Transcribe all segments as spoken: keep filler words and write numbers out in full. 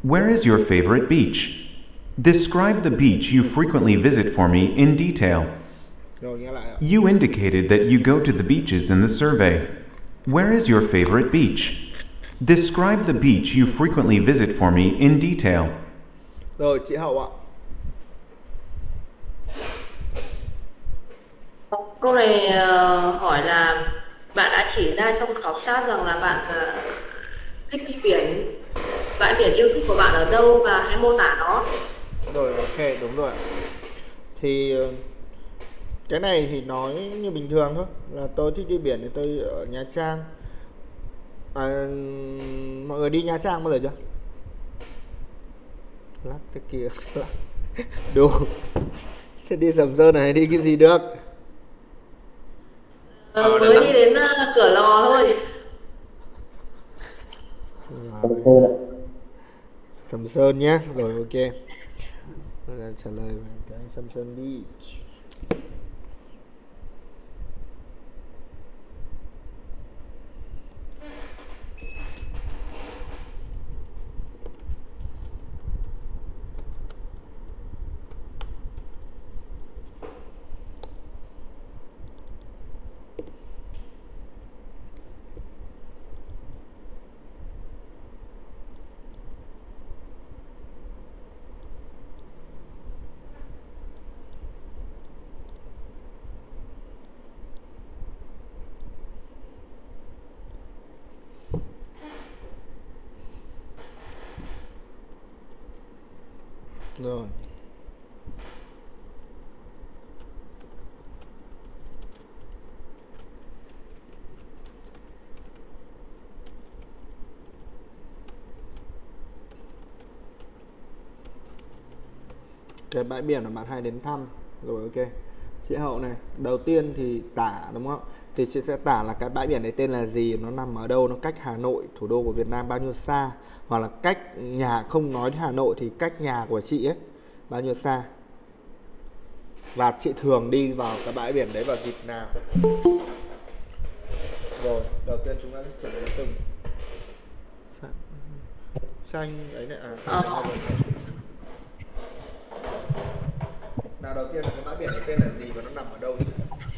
Where is your favorite beach? Describe the beach you frequently visit for me in detail. Rồi nghe lại ạ. You indicated that you go to the beaches in the survey. Where is your favorite beach? Describe the beach you frequently visit for me in detail. Rồi chị Hậu ạ. Câu này uh, hỏi là bạn đã chỉ ra trong khảo sát rằng là bạn uh, thích đi biển. Bãi biển yêu thích của bạn ở đâu và hãy mô tả nó. Rồi ok, đúng rồi ạ. Thì cái này thì nói như bình thường thôi, là tôi thích đi biển thì tôi ở Nha Trang. À, mọi người đi Nha Trang bao giờ chưa? Lắc cái kia. Đủ. Thế đi Sầm Sơn này đi cái gì được? Ờ, mới đi đến uh, Cửa Lò thôi. Sầm Sơn nhé. Rồi ok. Bây giờ trả lời về cái Sầm Sơn Beach. Rồi. Cái bãi biển mà bạn hay đến thăm. Rồi ok. Chị Hậu này, đầu tiên thì tả đúng không? Thì chị sẽ tả là cái bãi biển này tên là gì, nó nằm ở đâu, nó cách Hà Nội, thủ đô của Việt Nam bao nhiêu xa, hoặc là cách nhà, không nói Hà Nội thì cách nhà của chị ấy bao nhiêu xa. Và chị thường đi vào cái bãi biển đấy vào dịp nào. Rồi, đầu tiên chúng ta sẽ xử lý từng xanh ấy này à. Ờ. Nào đầu tiên là cái bãi biển này tên là gì và nó nằm ở đâu chị?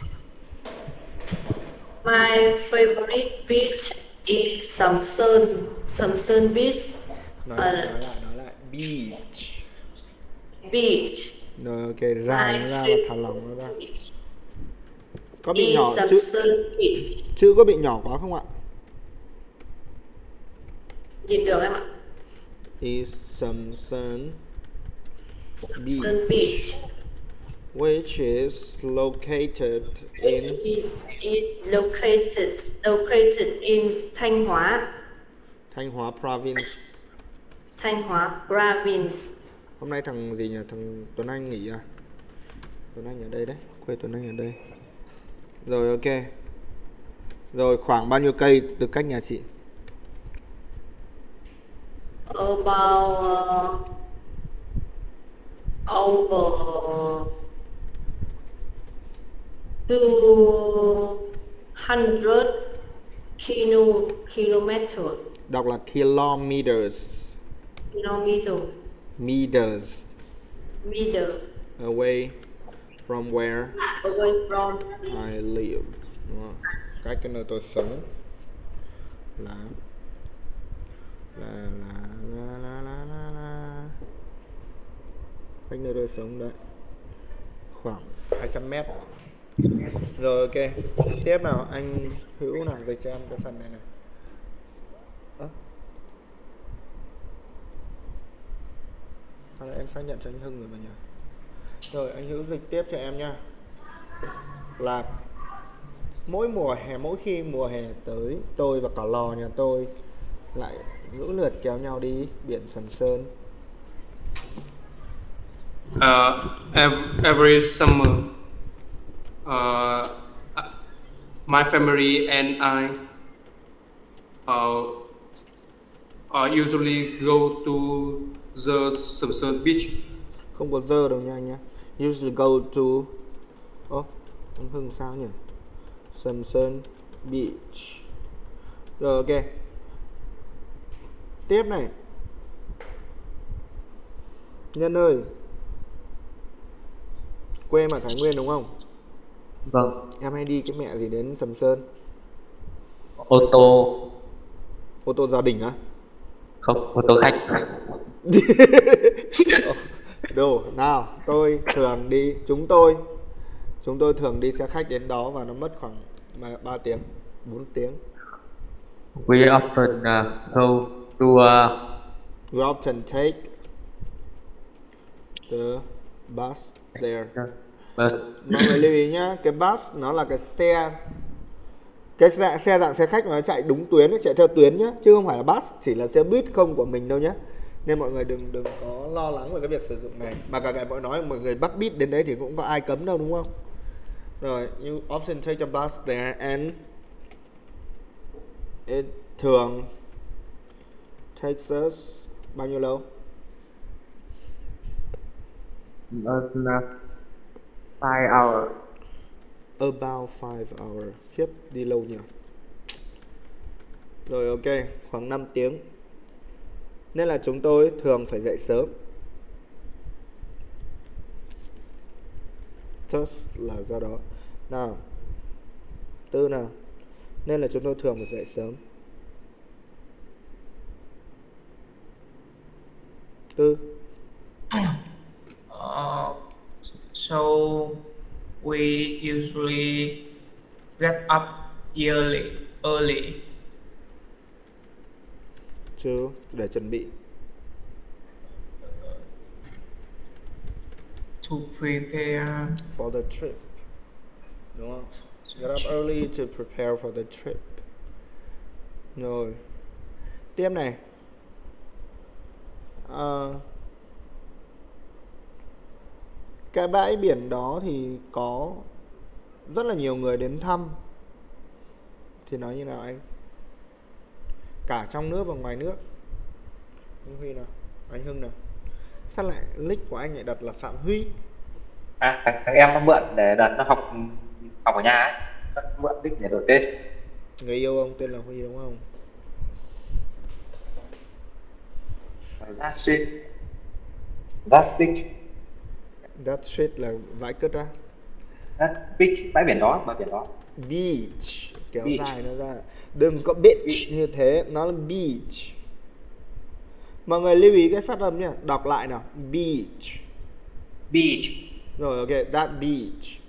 My favorite beach is Sầm Sơn, Sầm Sơn Beach. Nói, Ờ, nói lại, nói lại. Beach. Beach. Rồi ok, ra nó ra và thả lỏng nó ra. Có bị is nhỏ Sầm chữ, Sơn Beach. chữ có bị nhỏ quá không ạ? Nhìn được em ạ. Is Sầm Sơn Sầm Beach, Sơn Beach. which is located in It is located located in Thanh Hóa, Thanh Hóa Province. Thanh Hóa Province. Hôm nay thằng gì nhỉ? Thằng Tuấn Anh nghỉ à? Tuấn Anh ở đây đấy, quê Tuấn Anh ở đây. Rồi ok. Rồi khoảng bao nhiêu cây từ cách nhà chị? About uh, over two hundred kilo kilometer Đọc là kilometers. kilometer Meters. meter Away from where away from I live. Đúng không? Cách cái nơi tôi sống là là là là là là là, là. Cách nơi tôi sống đấy khoảng hai trăm mét. Rồi ok. Tiếp nào anh Hữu nào dịch cho em cái phần này này. À? Hay là em xác nhận cho anh Hưng rồi mà nhỉ? Rồi anh Hữu dịch tiếp cho em nha. Là mỗi mùa hè, mỗi khi mùa hè tới, tôi và cả lò nhà tôi lại lũ lượt kéo nhau đi biển Sầm Sơn. Uh, ev- every summer, uh, my family and I uh, uh, usually go to the Sầm Sơn beach. Không có dơ đâu nha anh nhá. Usually go to. Ồ, oh, anh Hưng sao nhỉ? Sầm Sơn Beach. Rồi ok. Tiếp này. Nhân ơi, quê em ở Thái Nguyên đúng không? Vâng. Em hay đi cái mẹ gì đến Sầm Sơn? Ô tô. Ô tô gia đình á? Không, ô tô khách. Đồ, nào, tôi thường đi, chúng tôi Chúng tôi thường đi xe khách đến đó và nó mất khoảng ba tiếng, bốn tiếng. We often uh, go to uh, We often take the bus there. bus. Mọi người lưu ý nhá, cái bus nó là cái xe cái xe, xe dạng xe khách mà nó chạy đúng tuyến, nó chạy theo tuyến nhá, chứ không phải là bus chỉ là xe buýt không của mình đâu nhá. Nên mọi người đừng đừng có lo lắng về cái việc sử dụng này. Mà cả ngày mọi nói mọi người bắt buýt đến đấy thì cũng có ai cấm đâu đúng không? Rồi, you often take the bus there and it thường takes us bao nhiêu lâu? Uh, five hours. About five hours. Khiếp, đi lâu nhỉ. Rồi ok, khoảng năm tiếng. Nên là chúng tôi thường phải dậy sớm. Thus là do đó. Nào, Tư nào. Nên là chúng tôi thường phải dậy sớm. Tư. Uh, so we usually get up early, early to để chuẩn bị. to prepare For the trip. Đúng không? Get up early to prepare for the trip. Rồi. Tiếp này. À, cái bãi biển đó thì có rất là nhiều người đến thăm. Thì nói như nào anh? Cả trong nước và ngoài nước. Anh Huy nào? Anh Hưng nào? Sao lại nick của anh lại đặt là Phạm Huy? À, thằng, thằng em nó mượn để đợt nó học học ở nhà ấy, nó mượn nick để đổi tên. Người yêu ông tên là Huy đúng không? That street, that beach, That street là bãi cất á. that beach, bãi biển đó, bãi biển đó. Beach, kéo Beach. dài nó ra. Đừng có beach, beach như thế, nó là beach. Mọi người lưu ý cái phát âm nhá, đọc lại nào. Beach. Beach. Rồi ok, that beach.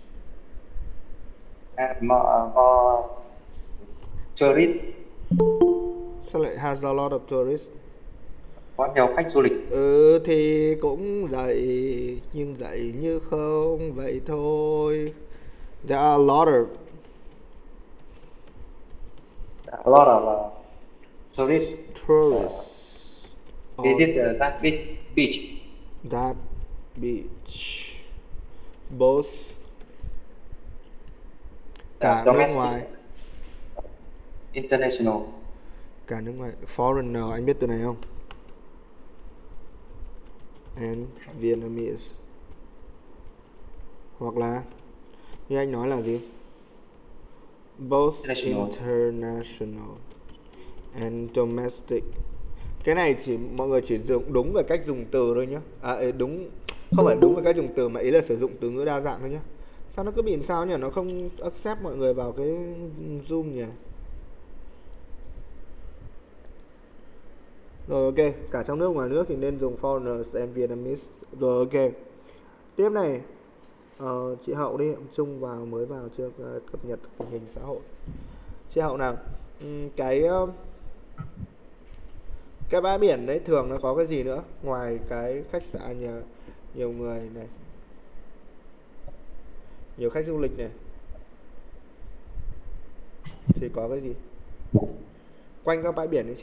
And more, more tourist, Sao lại has a lot of tourists? có nhiều khách du lịch. Ừ thì cũng vậy, nhưng vậy như không vậy thôi. There are a lot of A lot of uh, tourists tourists on visit uh, that beach. Beach. that beach. Both cả Uh, nước domestic, ngoài, international. cả nước ngoài. Foreigner, anh biết từ này không? And Vietnamese. Hoặc là như anh nói là gì? Both International. international and domestic. Cái này chỉ mọi người chỉ dùng đúng về cách dùng từ thôi nhé. À ấy, đúng không phải đúng về cách dùng từ mà ý là sử dụng từ ngữ đa dạng thôi nhé. Sao nó cứ bị làm sao nhỉ? Nó không accept mọi người vào cái Zoom nhỉ? Rồi ok, cả trong nước ngoài nước thì nên dùng foreigners and Vietnamese. Rồi ok. Tiếp này, ờ, chị Hậu đi, ông Trung vào mới vào chưa uh, cập nhật tình hình xã hội. Chị Hậu nào, uhm, cái uh, cái bãi biển đấy thường nó có cái gì nữa ngoài cái khách sạn nhà nhiều người này, nhiều khách du lịch này, thì có cái gì quanh các bãi biển đấy chị?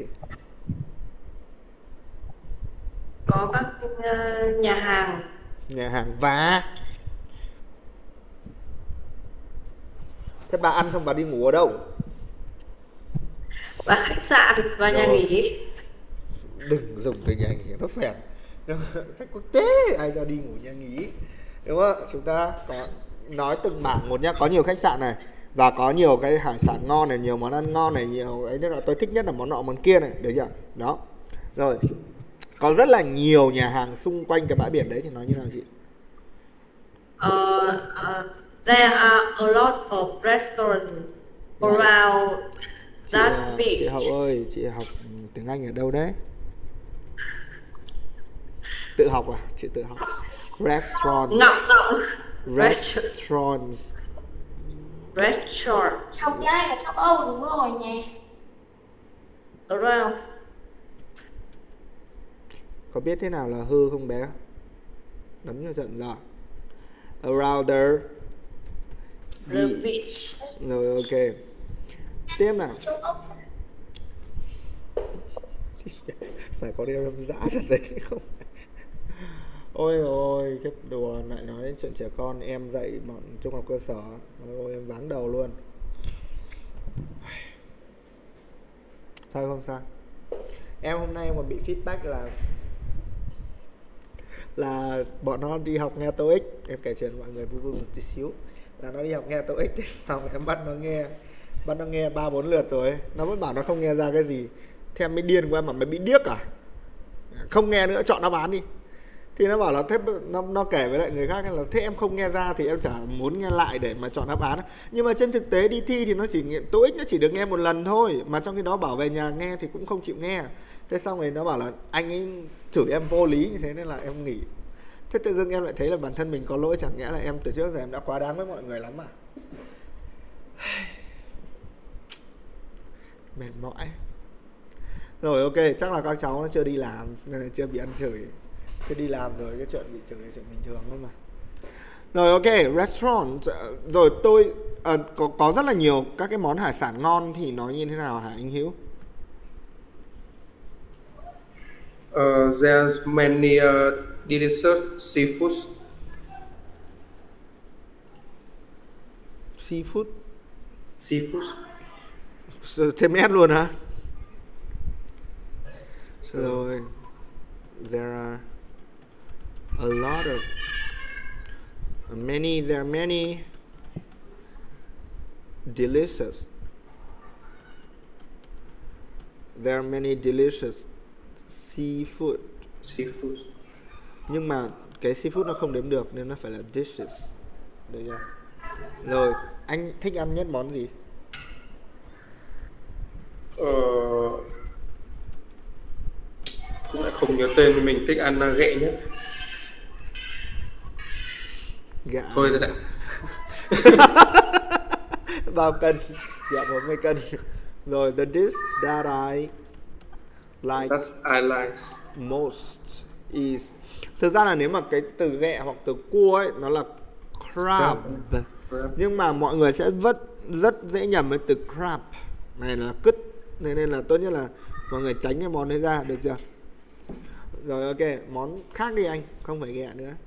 Có các uh, nhà hàng, Nhà hàng và thế bà ăn xong bà đi ngủ ở đâu? và khách sạn và nhà Rồi. nghỉ. Đừng dùng từ nhà nghỉ, nó phèn. Khách quốc tế ai ra đi ngủ nhà nghỉ, đúng không? Chúng ta có nói từng mảng một nhá. Có nhiều khách sạn này và có nhiều cái hải sản ngon này, nhiều món ăn ngon này, nhiều ấy. Nên là tôi thích nhất là món nọ món kia này, được chưa? Đó. Rồi Có rất là nhiều nhà hàng xung quanh cái bãi biển đấy thì nói như nào chị? Uh, uh, there are a lot of restaurants Dạ. around Chị, that à, beach. chị Hậu ơi, chị học tiếng Anh ở đâu đấy? Tự học à? Chị tự học. Restaurants. Ngọng ngọng. Restaurants. Restaurant Học tiếng Anh ở châu Âu đúng rồi nhỉ. around. Có biết thế nào là hư không bé? Đấm cho trận rồi. Around the The beach. beach. Rồi ok. Tiếp nào. Châu Âu. Phải có điều âm dã thật đấy không? Ôi ôi, cái đùa lại nói đến chuyện trẻ con. Em dạy bọn trung học cơ sở. Ôi em váng đầu luôn. Thôi không sao. Em hôm nay mà bị feedback là là bọn nó đi học nghe TOEIC. Em kể chuyện mọi người vui vui một tí xíu. Là nó đi học nghe TOEIC thì xong em bắt nó nghe bắt nó nghe ba bốn lượt rồi ấy. Nó vẫn bảo nó không nghe ra cái gì. Thế em mới điên của em mà mày bị điếc à? Không nghe nữa, chọn đáp án đi. Thì nó bảo là thế nó, nó kể với lại người khác là thế em không nghe ra thì em chả muốn nghe lại để mà chọn đáp án. Nhưng mà trên thực tế đi thi thì nó chỉ TOEIC nó chỉ được nghe một lần thôi, mà trong khi đó bảo về nhà nghe thì cũng không chịu nghe. Thế xong rồi nó bảo là anh ấy chửi em vô lý như thế nên là em nghỉ. Thế tự dưng em lại thấy là bản thân mình có lỗi, chẳng nhẽ là em từ trước giờ em đã quá đáng với mọi người lắm à? Mệt mỏi. Rồi ok, chắc là các cháu nó chưa đi làm nên là chưa bị ăn chửi. Chưa đi làm rồi, cái chuyện bị chửi là chuyện bình thường thôi mà. Rồi ok, restaurant. Rồi tôi à, có, có rất là nhiều các cái món hải sản ngon thì nói như thế nào hả anh Hiếu? Uh, there's many uh, delicious seafoods. Seafood? Seafoods. Thêm S luôn hả? Rồi there are a lot of many there are many delicious there are many delicious seafood. Seafoods. Nhưng mà cái seafood nó không đếm được nên nó phải là dishes. Được chưa? Rồi, anh thích ăn nhất món gì? Ờ, cũng lại không nhớ tên, mình thích ăn ghẹ nhất. Gà. Thôi rồi đấy. Bao cân? Dạ bốn mươi cân. Rồi, the dish that I like That's I like. most is. Thực ra là nếu mà cái từ ghẹ hoặc từ cua ấy nó là crab. Crab. Nhưng mà mọi người sẽ rất rất dễ nhầm với từ crab. Này là cứt. Nên nên là tốt nhất là mọi người tránh cái món đấy ra, được chưa? Rồi ok, món khác đi anh, không phải ghẹ nữa.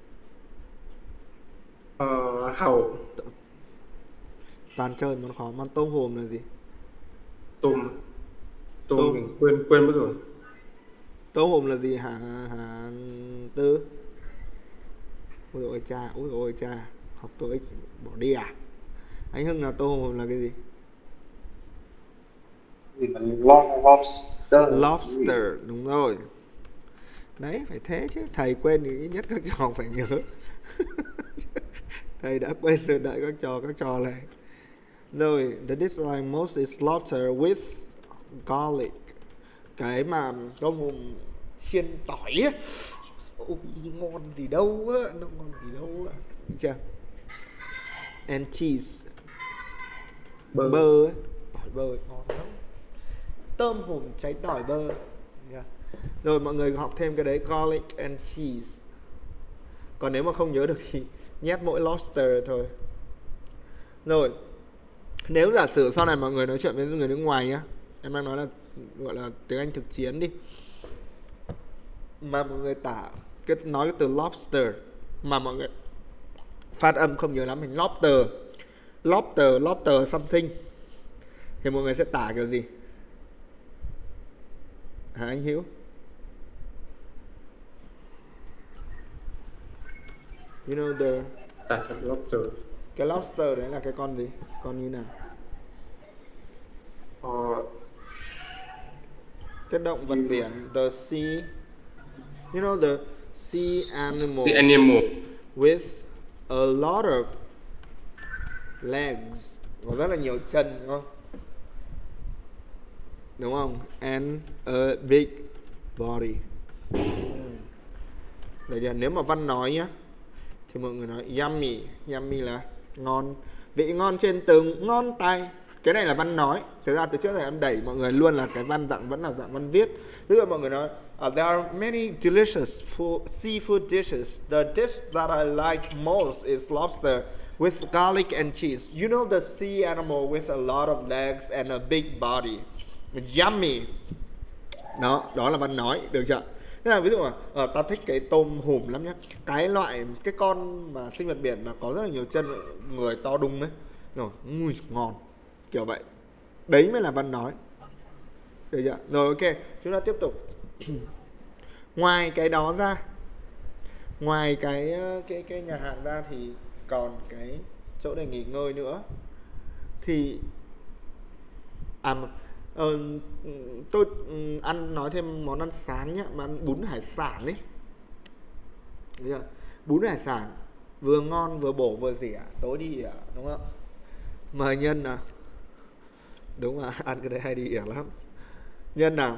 Ờ, hàu. Toàn chơi món khó. Món tôm hùm là gì? Tôm. Tôm, Tôm. mình quên quên mất rồi. Tôm hùm là gì hả hả Tư? Ôi ôi cha, ôi ôi cha, học TOEIC bỏ đi à? Anh Hưng là tôm hùm là cái gì? Gì mà lo- lobster. Lobster, đúng rồi. Đấy, phải thế chứ. Thầy quên thì ít nhất các trò phải nhớ. Thầy đã quên rồi, đợi các trò, các trò này. Rồi, the dish I like most is lobster with garlic. Cái mà tôm hùm chiên tỏi á. Ôi, ngon gì đâu á, nó ngon gì đâu á. Được chưa? And cheese. Bơ. Bơ ấy. Tỏi bơ ấy, ngon lắm. Tôm hùm cháy tỏi bơ. Yeah. Rồi mọi người học thêm cái đấy, garlic and cheese. Còn nếu mà không nhớ được thì nhét mỗi lobster thôi. Rồi, nếu giả sử sau này mọi người nói chuyện với người nước ngoài nhá, em đang nói là gọi là tiếng Anh thực chiến đi, mà mọi người tả cái nói cái từ lobster mà mọi người phát âm không nhớ lắm, thì lobster, lobster, lobster something, thì mọi người sẽ tả kiểu gì hả anh Hiếu? You know the Tả thật lobster. cái lobster đấy là cái con gì? Con như nào? Ờ, Cái động vật biển, the sea You know the sea animal The animal. with a lot of legs, có rất là nhiều chân, đúng không? Đúng không? And a big body. Đấy là nếu mà Văn nói nhá, thì mọi người nói yummy. Yummy là ngon, vị ngon trên từng ngón tay. Cái này là Văn nói. Thực ra từ trước này em đẩy mọi người luôn là cái Văn dạng vẫn là dạng Văn viết. Ví dụ mọi người nói uh, there are many delicious food, seafood dishes. The dish that I like most is lobster with garlic and cheese. You know the sea animal with a lot of legs and a big body. Yummy. Đó, đó là Văn nói, được chưa? Thế là ví dụ là uh, ta thích cái tôm hùm lắm nhá. Cái loại, cái con mà sinh vật biển mà có rất là nhiều chân, người to đùng đấy. Rồi, ui, ngon. Kiểu vậy. Đấy mới là Văn nói. Được chưa? Rồi ok, chúng ta tiếp tục. Ngoài cái đó ra, ngoài cái cái cái nhà hàng ra thì còn cái chỗ để nghỉ ngơi nữa. Thì à ờ, tôi ăn nói thêm món ăn sáng nhá, mà ăn bún hải sản ấy. Được chưa? Bún hải sản vừa ngon vừa bổ vừa rẻ, tối đi ỉa, đúng không? Mời Nhân nào. Đúng là ăn cái đấy hay đi ỉa lắm. Nhân nào.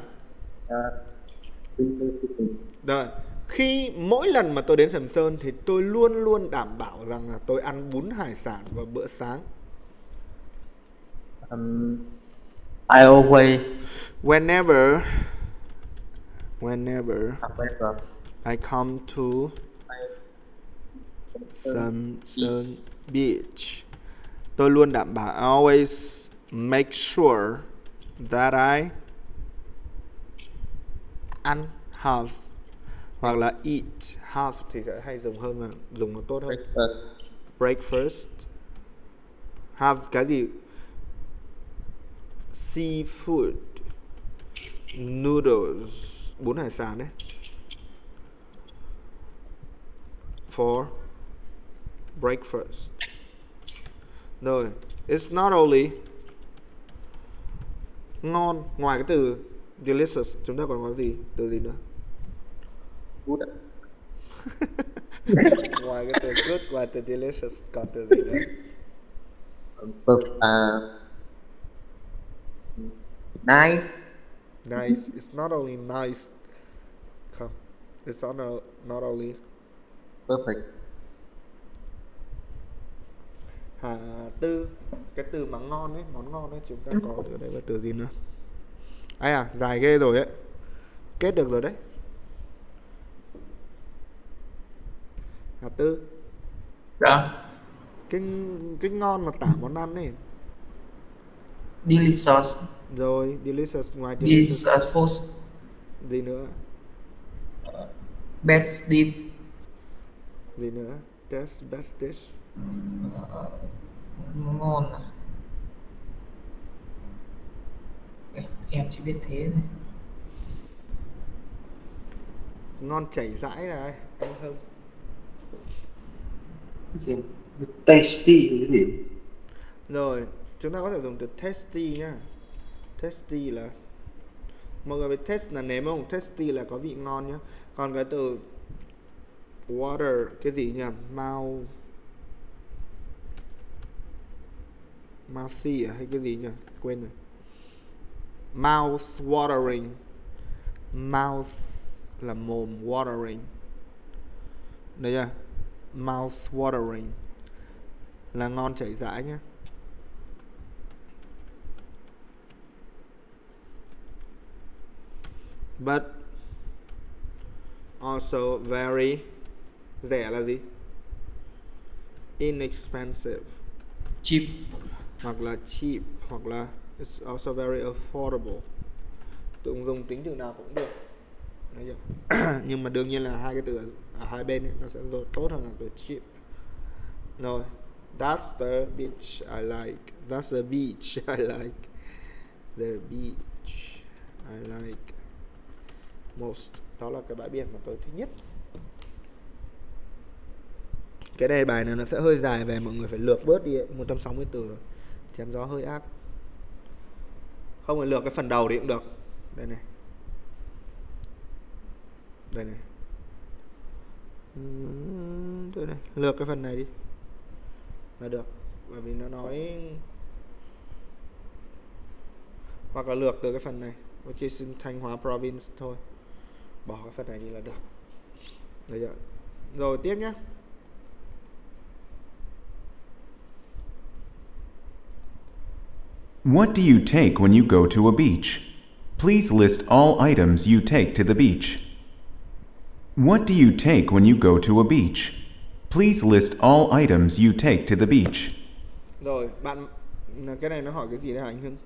Rồi, khi mỗi lần mà tôi đến Sầm Sơn thì tôi luôn luôn đảm bảo rằng là tôi ăn bún hải sản vào bữa sáng. Um, I always Whenever Whenever whenever I come to Sầm Sơn Beach, tôi luôn đảm bảo, I always make sure that I ăn have, hoặc là eat. Have thì sẽ hay dùng hơn, là dùng nó tốt hơn. breakfast, Breakfast. Have cái gì? Seafood noodles, bún hải sản đấy. For breakfast. Rồi, it's not only ngon, ngoài cái từ delicious chúng ta còn có gì? Từ gì nữa? good ạ. Ngoài cái từ good, ngoài từ delicious còn từ gì nữa? Perfect, uh, nice, Nice. It's not only nice. Không. It's not, not only perfect, Hà Tư. Cái từ mà ngon ấy, món ngon ấy, chúng ta có ở đây là từ gì nữa? Ai à, dài ghê rồi ấy. Kết được rồi đấy. Hà Tư. Dạ. Cái cái ngon mà tả món ăn ấy. Delicious. Rồi, delicious, ngoài delicious Delicious food. gì nữa? Best dish. Gì nữa? Best best dish. Ngon à? Em, em chỉ biết thế thôi. Ngon chảy rãi là ai? Anh không? Tasty cái gì? Rồi, chúng ta có thể dùng từ tasty nhá. Tasty là, mọi người biết taste là nếm không? Tasty là có vị ngon nhá. Còn cái từ water, cái gì nhỉ? Mouth mouthy à? Hay cái gì nhỉ? Quên rồi. Mouth watering. Mouth là mồm, watering. Đấy chưa? Mouth watering là ngon chảy rãi nhá. But also very, rẻ là gì? Inexpensive. Cheap. Hoặc là cheap, hoặc là it's also very affordable. Tụi dùng tính từ nào cũng được. Đấy chưa? Nhưng mà đương nhiên là hai cái từ ở, ở hai bên ấy, nó sẽ tốt hơn là từ cheap. Rồi, that's the beach I like. That's the beach I like. The beach I like most. Đó là cái bãi biển mà tôi thích nhất. Cái này bài này nó sẽ hơi dài, về mọi người phải lược bớt đi ấy. một trăm sáu mươi từ rồi. Chém gió hơi ác. Không phải lược cái phần đầu thì cũng được. Đây này. Đây này. Thôi này, lược cái phần này đi là được, bởi vì nó nói, hoặc là lược từ cái phần này, which is in Thanh Hóa province thôi, bỏ cái phần này đi là được. Được chưa? Rồi tiếp nhé. What do you take when you go to a beach? Please list all items you take to the beach. What do you take when you go to a beach? Please list all items you take to the beach. Rồi, bạn, cái này nó hỏi cái gì đấy hả anh Hưng?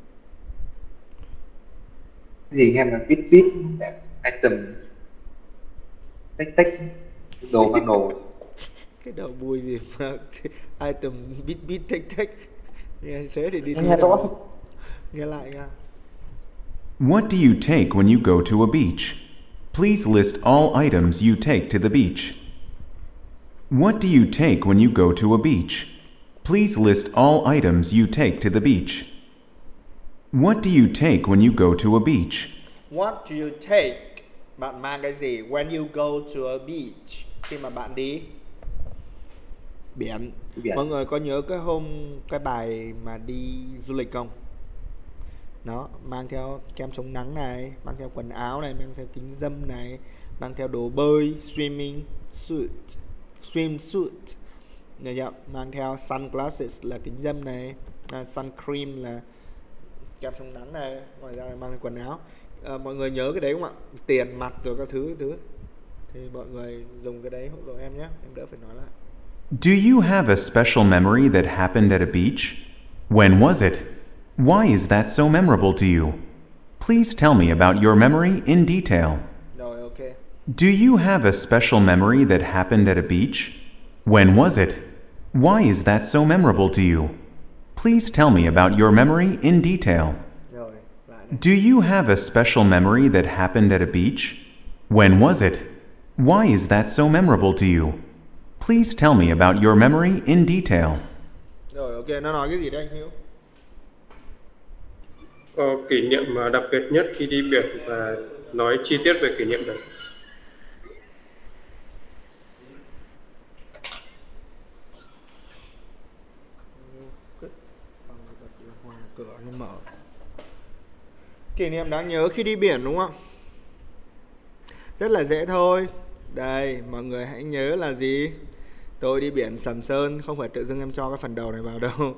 Cái gì em là bit bit item tách tách đồ mang đồ. Cái đầu bùi gì mà item bit bit tách tách. Nghe thế thì đi thi Nghe rõ. Nghe lại nha. What do you take when you go to a beach? Please list all items you take to the beach. What do you take when you go to a beach? Please list all items you take to the beach. What do you take when you go to a beach? What do you take? Bạn mang cái gì when you go to a beach? Khi mà bạn đi biển. Biển. Mọi người có nhớ cái hôm cái bài mà đi du lịch không? Nó mang theo kem chống nắng này, mang theo quần áo này, mang theo kính râm này, mang theo đồ bơi, swimming suit, swimsuit, được chưa? Mang theo sunglasses là kính râm này, à, sun cream là kem chống nắng này, ngoài ra là mang theo quần áo. À, mọi người nhớ cái đấy không ạ? Tiền mặt rồi các thứ thứ. Thì mọi người dùng cái đấy hộ em nhé, em đỡ phải nói lại. Do you have a special memory that happened at a beach? When was it? Why is that so memorable to you? Please tell me about your memory in detail. Rồi, ok. Do you have a special memory that happened at a beach? When was it? Why is that so memorable to you? Please tell me about your memory in detail. Rồi, lại này. Do you have a special memory that happened at a beach? When was it? Why is that so memorable to you? Please tell me about your memory in detail. Rồi, ok, nó nói cái gì đây anh Hiếu? Có kỷ niệm mà đặc biệt nhất khi đi biển và nói chi tiết về kỷ niệm đấy. Cửa nó mở. Kỷ niệm đáng nhớ khi đi biển đúng không? Rất là dễ thôi. Đây, mọi người hãy nhớ là gì? Tôi đi biển Sầm Sơn, không phải tự dưng em cho cái phần đầu này vào đâu.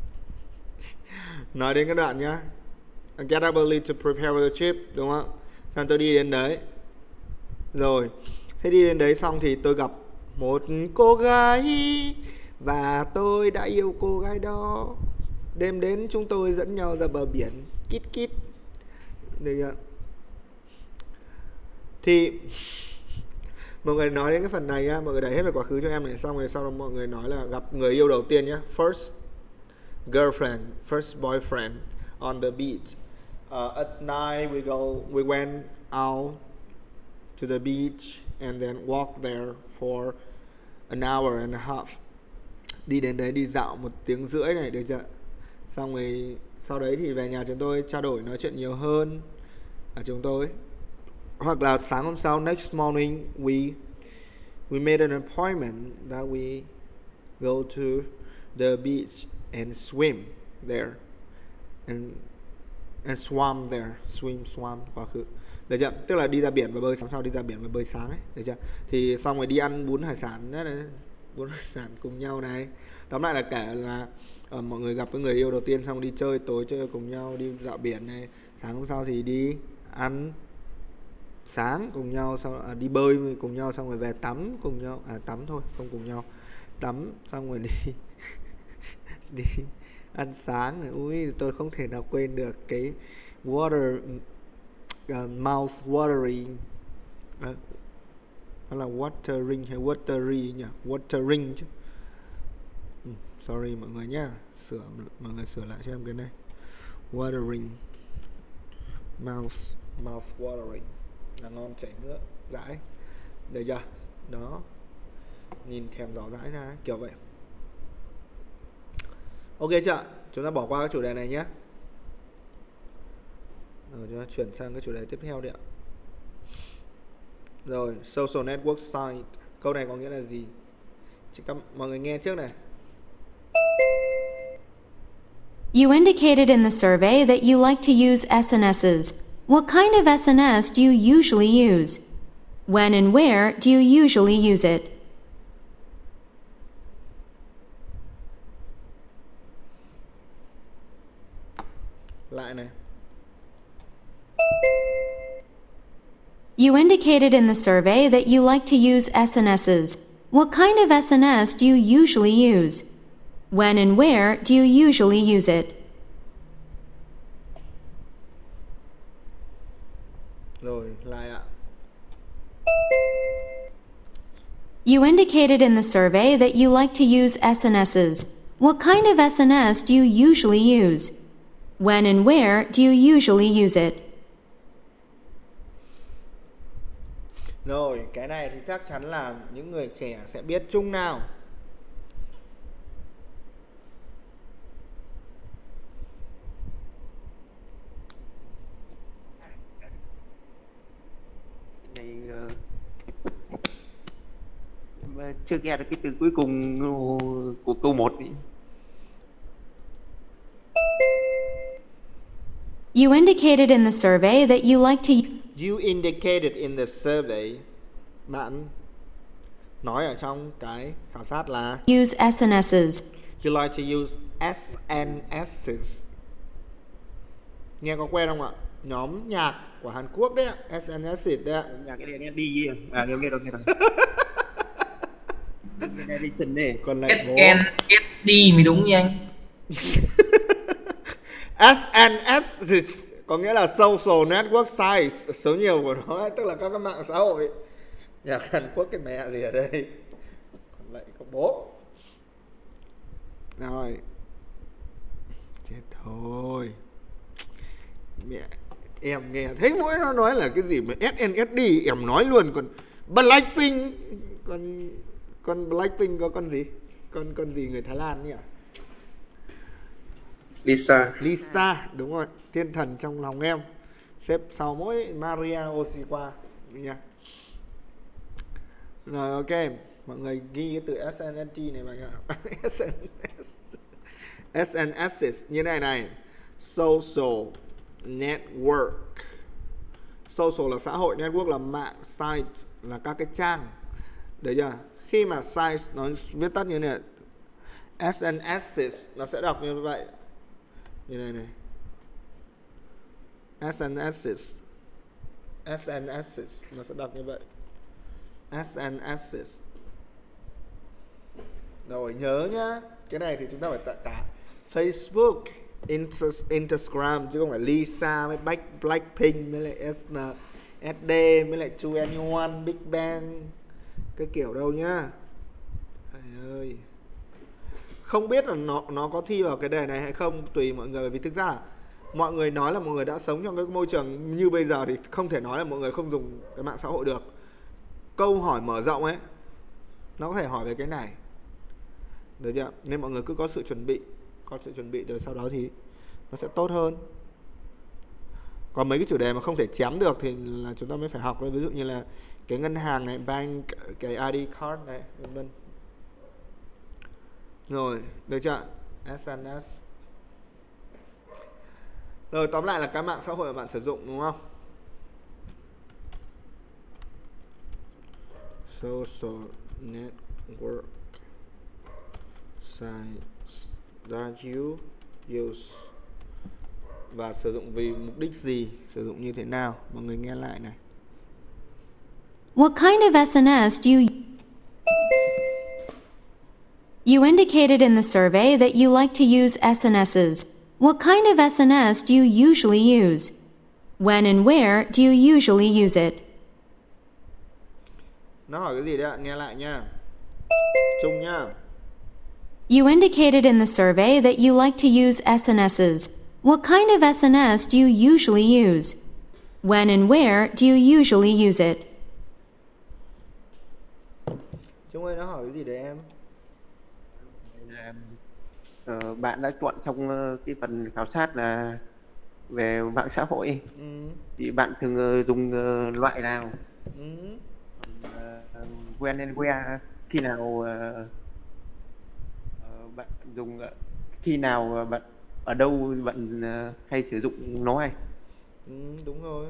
Nói đến cái đoạn nhá. I get up early to prepare for the trip, đúng không? Xong tôi đi đến đấy. Rồi, thế đi đến đấy xong thì tôi gặp một cô gái và tôi đã yêu cô gái đó. Đêm đến chúng tôi dẫn nhau ra bờ biển, kít kít. Được chưa? Thì mọi người nói đến cái phần này á, mọi người đẩy hết về quá khứ cho em này, xong rồi sau đó mọi người nói là gặp người yêu đầu tiên nhá, first girlfriend, first boyfriend on the beach. Uh, at night we go, we went out to the beach and then walk there for an hour and a half. Đi đến đấy đi dạo một tiếng rưỡi này, được chưa? Xong rồi sau đấy thì về nhà chúng tôi trao đổi nói chuyện nhiều hơn ở chúng tôi. Hoặc là sáng hôm sau, next morning we we made an appointment that we go to the beach and swim there and and swam there, swim swam quá khứ. Được chưa? Tức là đi ra biển và bơi, sáng sau đi ra biển và bơi sáng ấy, được chưa? Thì xong rồi đi ăn bún hải sản đấy, bún hải sản cùng nhau này. Tóm lại là kể là uh, mọi người gặp cái người yêu đầu tiên xong đi chơi, tối chơi cùng nhau, đi dạo biển này. Sáng hôm sau thì đi ăn sáng cùng nhau, sau à, đi bơi cùng nhau, xong rồi về tắm cùng nhau, à tắm thôi không cùng nhau, tắm xong rồi đi đi ăn sáng này. Ui, tôi không thể nào quên được cái water uh, mouth watering, à, nó là watering hay watery nhỉ, watering chứ. ừ, sorry mọi người nhá, sửa mọi người sửa lại cho em cái này, watering mouth mouth watering là ngon, chảy nước dãi, được chưa? Đó, nhìn thèm rõ dãi ra kiểu vậy. Ok chưa? Chúng ta bỏ qua cái chủ đề này nhé. Rồi chúng ta chuyển sang cái chủ đề tiếp theo đi ạ. Rồi, social network site. Câu này có nghĩa là gì? Chỉ các mọi người nghe trước này. You indicated in the survey that you like to use S N Ss. What kind of S N S do you usually use? When and where do you usually use it? Lại này. You indicated in the survey that you like to use S N Ss. What kind of S N S do you usually use? When and where do you usually use it? Rồi, lại ạ. You indicated in the survey that you like to use S N Ss. What kind of S N S do you usually use? When and where do you usually use it? Rồi, cái này thì chắc chắn là những người trẻ sẽ biết chung nào. Cái này uh, mà chưa nghe được cái từ cuối cùng của câu một ý. You indicated in the survey that you like to You indicated in the survey. Bạn nói ở trong cái khảo sát là use S N Ss. You like to use S N Ss. Nghe có quen không ạ? Nhóm nhạc của Hàn Quốc đấy ạ, S N Ss đấy ạ. Nhạc cái này nghe đi à, nghe nghe đâu nghe đâu. Edition này. Còn lại S N S D mới đúng nha anh. S N S có nghĩa là social network sites, số nhiều của nó, tức là các cái mạng xã hội. Nhạc Hàn Quốc cái mẹ gì ở đây. Còn lại có bố. Rồi. Chết thôi. Mẹ em nghe thấy mỗi nó nói là cái gì mà S N S D em nói luôn. Còn Blackpink, còn con Blackpink có con gì? Con con gì người Thái Lan nhỉ? Lisa. Lisa, đúng rồi, thiên thần trong lòng em, xếp sau mỗi Maria Ozawa nha. Rồi ok, mọi người ghi cái từ S N S T này vào nha. S N S như này này, social network. Social là xã hội, network là mạng, site là các cái trang. Đấy chưa? Khi mà site nó viết tắt như này, S N S nó sẽ đọc như vậy. Như này này. S N S S N S nó sẽ đọc như vậy. S N S. Rồi nhớ nhá, cái này thì chúng ta phải tả, tả Facebook, Instagram chứ không phải Lisa với Black, Blackpink với lại S N S D với lại hai en một, Big Bang cái kiểu đâu nhá. Trời ơi. Không biết là nó nó có thi vào cái đề này hay không, tùy mọi người, bởi vì thực ra là mọi người nói là mọi người đã sống trong cái môi trường như bây giờ thì không thể nói là mọi người không dùng cái mạng xã hội được. Câu hỏi mở rộng ấy nó có thể hỏi về cái này, được chưa? Nên mọi người cứ có sự chuẩn bị, có sự chuẩn bị rồi sau đó thì nó sẽ tốt hơn. Còn mấy cái chủ đề mà không thể chém được thì là chúng ta mới phải học. Ví dụ như là cái ngân hàng này, bank, cái I D card này, vân vân. Rồi, được chưa? S N S. Rồi, tóm lại là cái mạng xã hội mà bạn sử dụng, đúng không? Social network sites that you use. Và sử dụng vì mục đích gì, sử dụng như thế nào. Mọi người nghe lại này. What kind of S N S do you You indicated in the survey that you like to use S N Ss. What kind of S N S do you usually use? When and where do you usually use it? Nó hỏi cái gì đấy ạ? Nghe lại nha. Chung nha. You indicated in the survey that you like to use S N Ss. What kind of S N S do you usually use? When and where do you usually use it? Chung ơi, nó hỏi cái gì đấy em? Uh, bạn đã chọn trong uh, cái phần khảo sát là về mạng xã hội, ừ. Thì bạn thường uh, dùng uh, loại nào? Ừ. Uh, when and where khi nào uh, uh, bạn dùng uh, khi nào uh, bạn ở đâu bạn uh, hay sử dụng nó hay? Ừ, đúng rồi.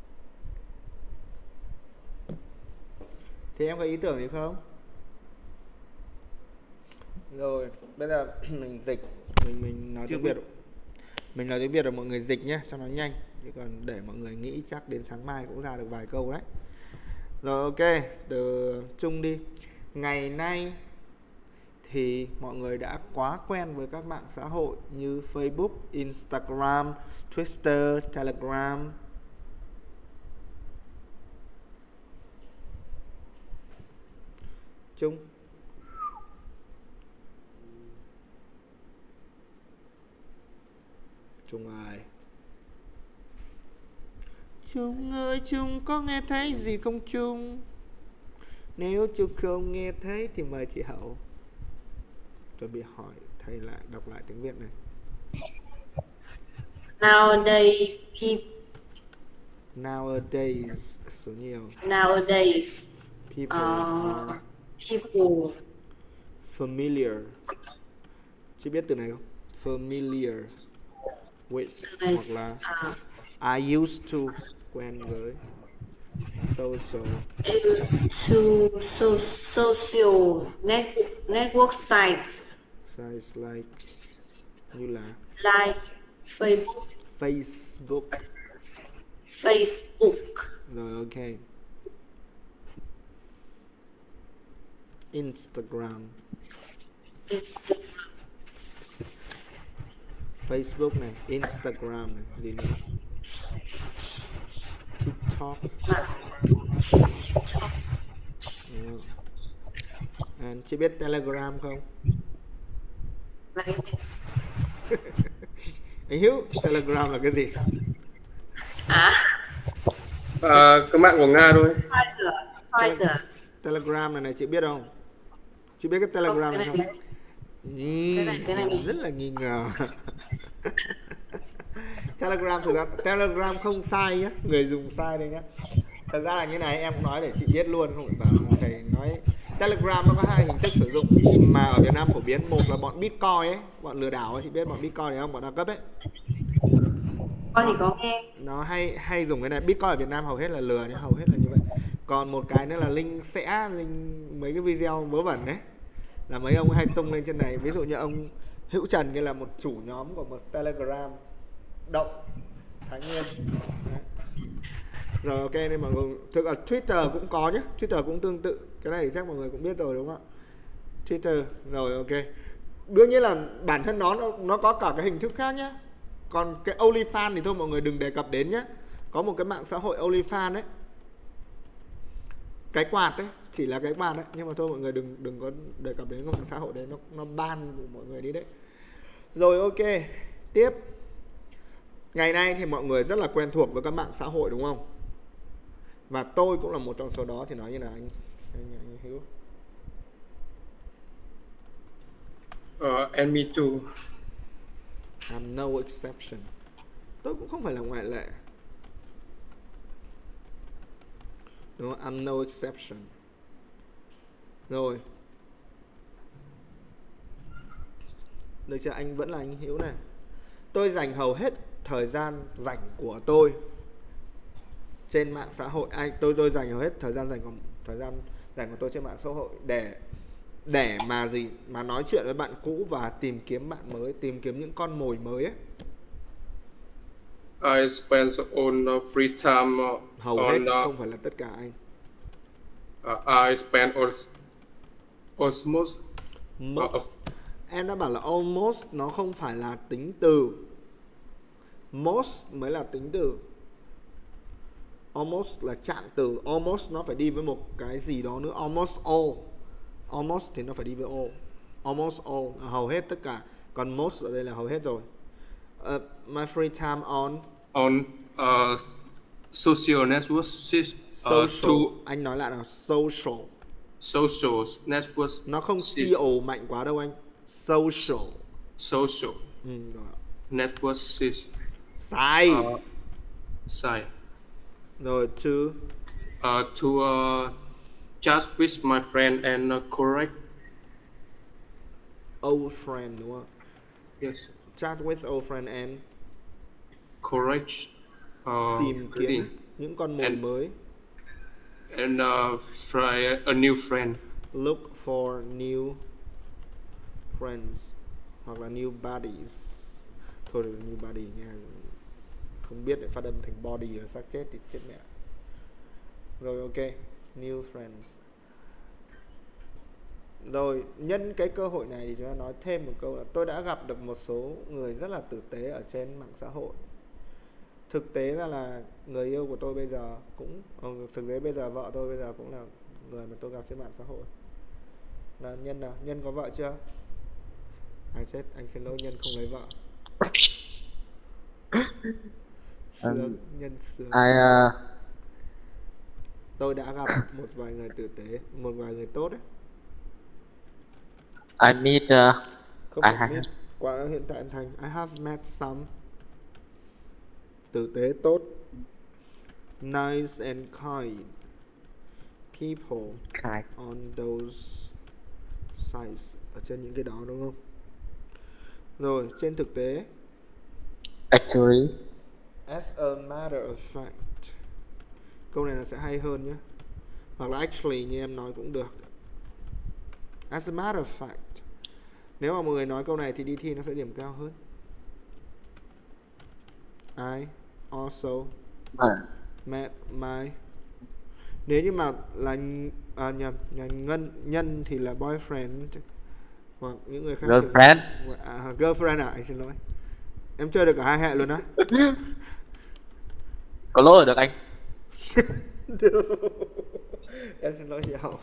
Thì em có ý tưởng gì không? Rồi, bây giờ mình dịch, mình mình nói tiếng Việt. Mình nói tiếng Việt là mọi người dịch nhé, cho nó nhanh. Chứ còn để mọi người nghĩ chắc đến sáng mai cũng ra được vài câu đấy. Rồi ok, từ Trung đi. Ngày nay thì mọi người đã quá quen với các mạng xã hội như Facebook, Instagram, Twitter, Telegram. Trung. Trung ơi. Trung ơi, Trung có nghe thấy gì không Trung? Nếu Trung không nghe thấy thì mời chị Hậu. Chuẩn bị hỏi thầy lại, đọc lại tiếng Việt này. Nowadays, people. Nowadays, số nhiều. Nowadays, People uh, are people. Familiar. Chị biết từ này không? Familiar with, Này, hoặc là à, I used to, quen với. Social. to so, social network, network sites Sites like, như là like Facebook, Facebook. Facebook, Rồi ok. Instagram. Instagram, Facebook này, Instagram này, gì nữa? TikTok. Ừ. And chị biết Telegram không? là cái gì? Anh Hiếu, Telegram là cái gì? À, À, cái mạng của Nga thôi. Twitter, Twitter. Telegram này này chị biết không? Chị biết cái Telegram Không, này cái không? này, Ừm, cái này, cái này. em rất là nghi ngờ. Telegram thực ra Telegram không sai nhé, người dùng sai đây nhé. Thật ra là như này, em cũng nói để chị biết luôn, không phải bảo thầy nói. Telegram nó có hai hình thức sử dụng mà ở Việt Nam phổ biến. Một là bọn Bitcoin ấy, bọn lừa đảo ấy, chị biết bọn Bitcoin này không? Bọn đa cấp ấy. Con thì có nghe. Nó hay hay dùng cái này. Bitcoin ở Việt Nam hầu hết là lừa nhé, hầu hết là như vậy. Còn một cái nữa là link sẽ link mấy cái video vớ vẩn đấy, là mấy ông hay tung lên trên này. Ví dụ như ông Hữu Trần kia là một chủ nhóm của một Telegram động Thái Nguyên đấy. Rồi ok, nên mọi người thực ở Twitter cũng có nhé, Twitter cũng tương tự. Cái này thì chắc mọi người cũng biết rồi đúng không ạ? Twitter. Rồi ok. Đương nhiên là bản thân nó nó, nó có cả cái hình thức khác nhé. Còn cái OnlyFans thì thôi mọi người đừng đề cập đến nhé. Có một cái mạng xã hội OnlyFans đấy, cái quạt đấy, chỉ là cái quạt đấy, nhưng mà thôi mọi người đừng đừng có đề cập đến cái mạng xã hội đấy, nó nó ban của mọi người đi đấy. Rồi ok, tiếp. Ngày nay thì mọi người rất là quen thuộc với các mạng xã hội đúng không? Và tôi cũng là một trong số đó, thì nói như là anh anh, anh Hiếu. Uh, and me too. I'm no exception. Tôi cũng không phải là ngoại lệ. Đúng không? I'm no exception. Rồi. Được chưa? Anh vẫn là anh Hiếu này. Tôi dành hầu hết thời gian rảnh của tôi trên mạng xã hội. Ai tôi tôi dành hầu hết thời gian dành của thời gian dành của tôi trên mạng xã hội để để mà gì? Mà nói chuyện với bạn cũ và tìm kiếm bạn mới, tìm kiếm những con mồi mới ấy. I spend on uh, free time uh, Hầu on, hết, uh, không phải là tất cả anh. uh, I spend on almost Most. uh, Em đã bảo là almost, nó không phải là tính từ. Most mới là tính từ. Almost là trạng từ. Almost nó phải đi với một cái gì đó nữa. Almost all. Almost thì nó phải đi với all. Almost all là hầu hết tất cả. Còn most ở đây là hầu hết rồi. uh, My free time on on uh, social networks. Uh, social. to Anh nói lại nào. Social. social networks. Nó không co mạnh quá đâu anh. Social. Social Ừ, rồi. networks. Sai. Uh, sai. Rồi to Uh, to uh, chat with my friend and uh, correct. Old friend đúng không? Yes. Chat with old friend and Correct. Uh, tìm cái gì? kiếm những con mồi And- mới. And uh, fry a new friend. Look for new friends hoặc là new buddies. Thôi được, new buddy nha, không biết để phát âm thành body là xác chết thì chết mẹ. Rồi ok, new friends. Rồi nhân cái cơ hội này thì chúng ta nói thêm một câu là tôi đã gặp được một số người rất là tử tế ở trên mạng xã hội. Thực tế ra là người yêu của tôi bây giờ cũng ừ, thực tế bây giờ vợ tôi bây giờ cũng là người mà tôi gặp trên mạng xã hội. Là Nhân nào? Nhân có vợ chưa? Ai chết, anh xin lỗi, Nhân không lấy vợ. Sướng, Um, Nhân sướng. I uh, Tôi đã gặp một vài người tử tế, một vài người tốt đấy. I meet uh, Không I phải have meet, qua hiện tại thành I have met some tử tế tốt, nice and kind people kind. on those sites, ở trên những cái đó đúng không? Rồi trên thực tế, Actually, as a matter of fact, câu này nó sẽ hay hơn nhé, hoặc là actually như em nói cũng được. As a matter of fact, nếu mà một người nói câu này thì đi thi nó sẽ điểm cao hơn. I also uh, met my, nếu như mà là à, nhầm, nhầm ngân nhân thì là boyfriend hoặc những người khác thì- girlfriend. à, girlfriend à, anh xin lỗi, em chơi được cả hai hệ luôn á. Có lỗi được anh. Em xin lỗi chị Hậu.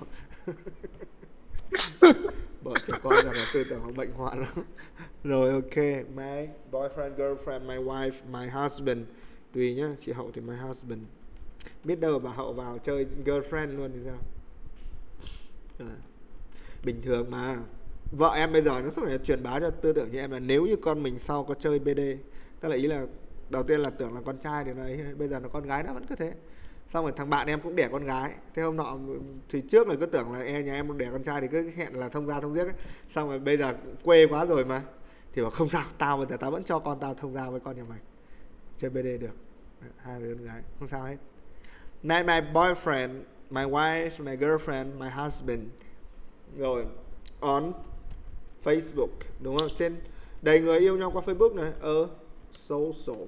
Bỏ trẻ con ra là tư tưởng nó bệnh hoạn lắm. Rồi ok, my boyfriend, girlfriend, my wife, my husband. Tùy nhá, chị Hậu thì my husband. Biết đâu bà Hậu vào chơi girlfriend luôn thì sao? À, bình thường mà. Vợ em bây giờ nó suốt ngày truyền bá cho tư tưởng như em là nếu như con mình sau có chơi bê đê, tức là ý là đầu tiên là tưởng là con trai điều này, bây giờ là con gái nó vẫn cứ thế. Xong rồi thằng bạn em cũng đẻ con gái. Thế hôm nọ thì trước là cứ tưởng là e nhà em đẻ con trai thì cứ hẹn là thông gia thông giếc ấy. Xong rồi bây giờ quê quá rồi mà thì bảo không sao, tao bây giờ tao vẫn cho con tao thông gia với con nhà mày, chơi bê đê được. Hai đứa con gái không sao hết. Met my boyfriend, my wife, my girlfriend, my husband. Rồi on Facebook, đúng không? Trên đầy người yêu nhau qua Facebook này. Ở social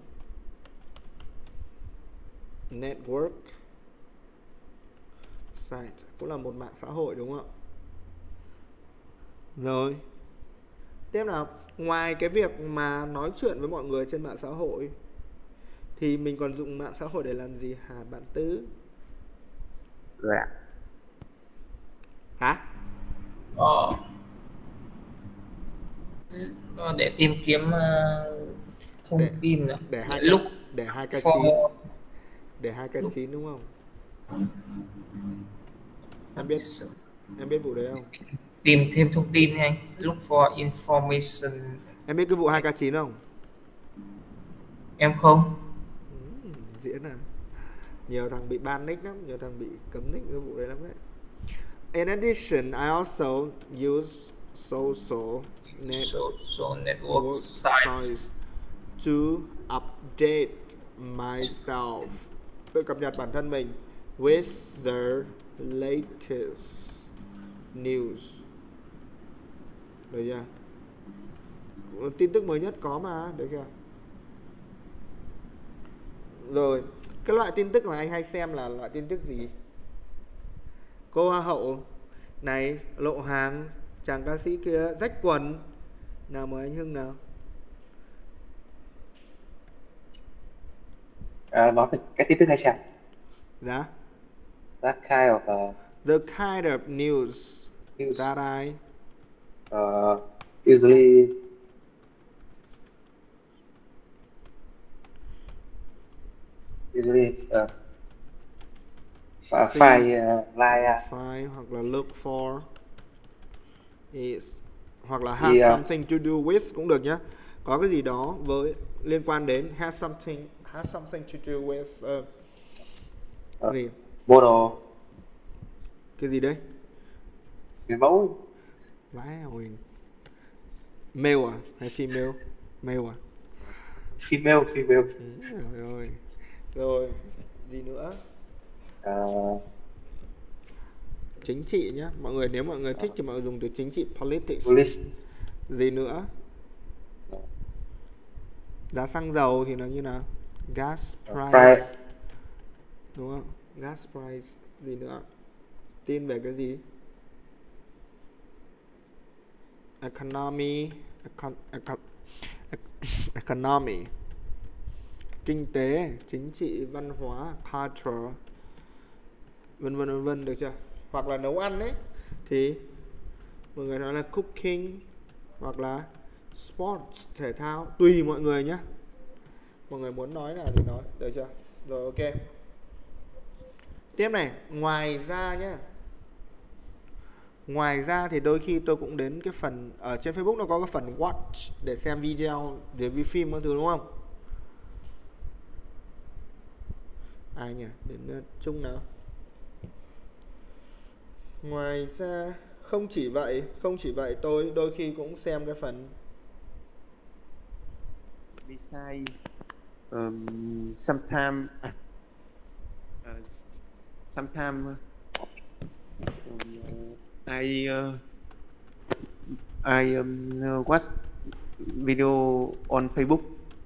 network site, cũng là một mạng xã hội đúng không ạ? Rồi tiếp nào, ngoài cái việc mà nói chuyện với mọi người trên mạng xã hội thì mình còn dùng mạng xã hội để làm gì hả bạn Tứ? Dạ. Hả? Ờ. Ờ, để tìm kiếm uh, thông Để- tin nữa. Để hai lúc k, để hai k chín, for để hai k chín đúng không? Em biết em biết vụ đấy không? tìm thêm thông tin nha anh. Look for information. Em biết cái vụ hai k chín không? Em không. Ừ, diễn à? Nhiều thằng bị ban nick lắm, nhiều thằng bị cấm nick cái vụ đấy lắm đấy. In addition, I also use social Social network network sites. sites to update myself. Tôi cập nhật bản thân mình with the latest news. Được chưa? Tin tức mới nhất có mà, được chưa? Rồi, cái loại tin tức mà anh hay xem là loại tin tức gì? Cô Hoa hậu này lộ hàng, chàng ca sĩ kia rách quần. Nào mời anh Hưng nào. À, nói về cái tin tức hay sao? Dạ. That kind of uh, The kind of news news that I uh, usually usually it's uh, fi- See. file uh, like uh, find hoặc là look for is hoặc là has Yeah. something to do with cũng được nhá. Có cái gì đó với liên quan đến has something has something to do with uh, uh, gì? model Cái gì đấy? Người mẫu. Vãi hồi. Male à hay female? Male à? Female, female. Ừ, rồi. Rồi, gì nữa? À, Chính trị nhá. Mọi người nếu mọi người thích thì mọi người dùng từ chính trị, politics. police. Gì nữa? Giá xăng dầu thì nó như nào? Gas price. Price. Đúng không? Gas price. Gì nữa? Tin về cái gì? Economy. Econ, econ, economy. Kinh tế, chính trị, văn hóa, culture, vân vân vân vân, được chưa? Hoặc là nấu ăn đấy thì mọi người nói là cooking, hoặc là sports, thể thao, tùy mọi người nhé. Mọi người muốn nói là thì nói, được chưa? Rồi, ok. Tiếp này, ngoài ra nhé, ngoài ra thì đôi khi tôi cũng đến cái phần ở trên Facebook nó có cái phần watch để xem video, review phim các thứ, đúng không? Ai nhỉ? Đến uh, Trung nào. Ngoài ra không chỉ vậy, không chỉ vậy, tôi đôi khi cũng xem cái phần Besides, um, sometimes, uh, sometimes um, I uh, I um, watch video on Facebook.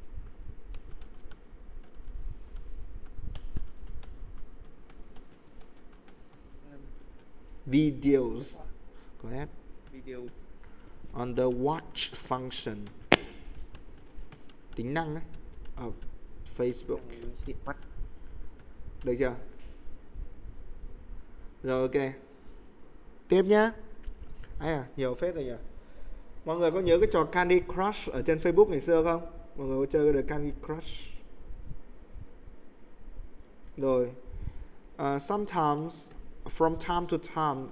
videos. Go ahead. Videos On the watch function. Tính năng ấy ở Facebook. Được chưa? Rồi, ok. Tiếp nhá. Ấy à, nhiều phết rồi nhỉ. Mọi người có nhớ cái trò Candy Crush ở trên Facebook ngày xưa không? Mọi người có chơi được Candy Crush? Rồi. Uh, sometimes, from time to time,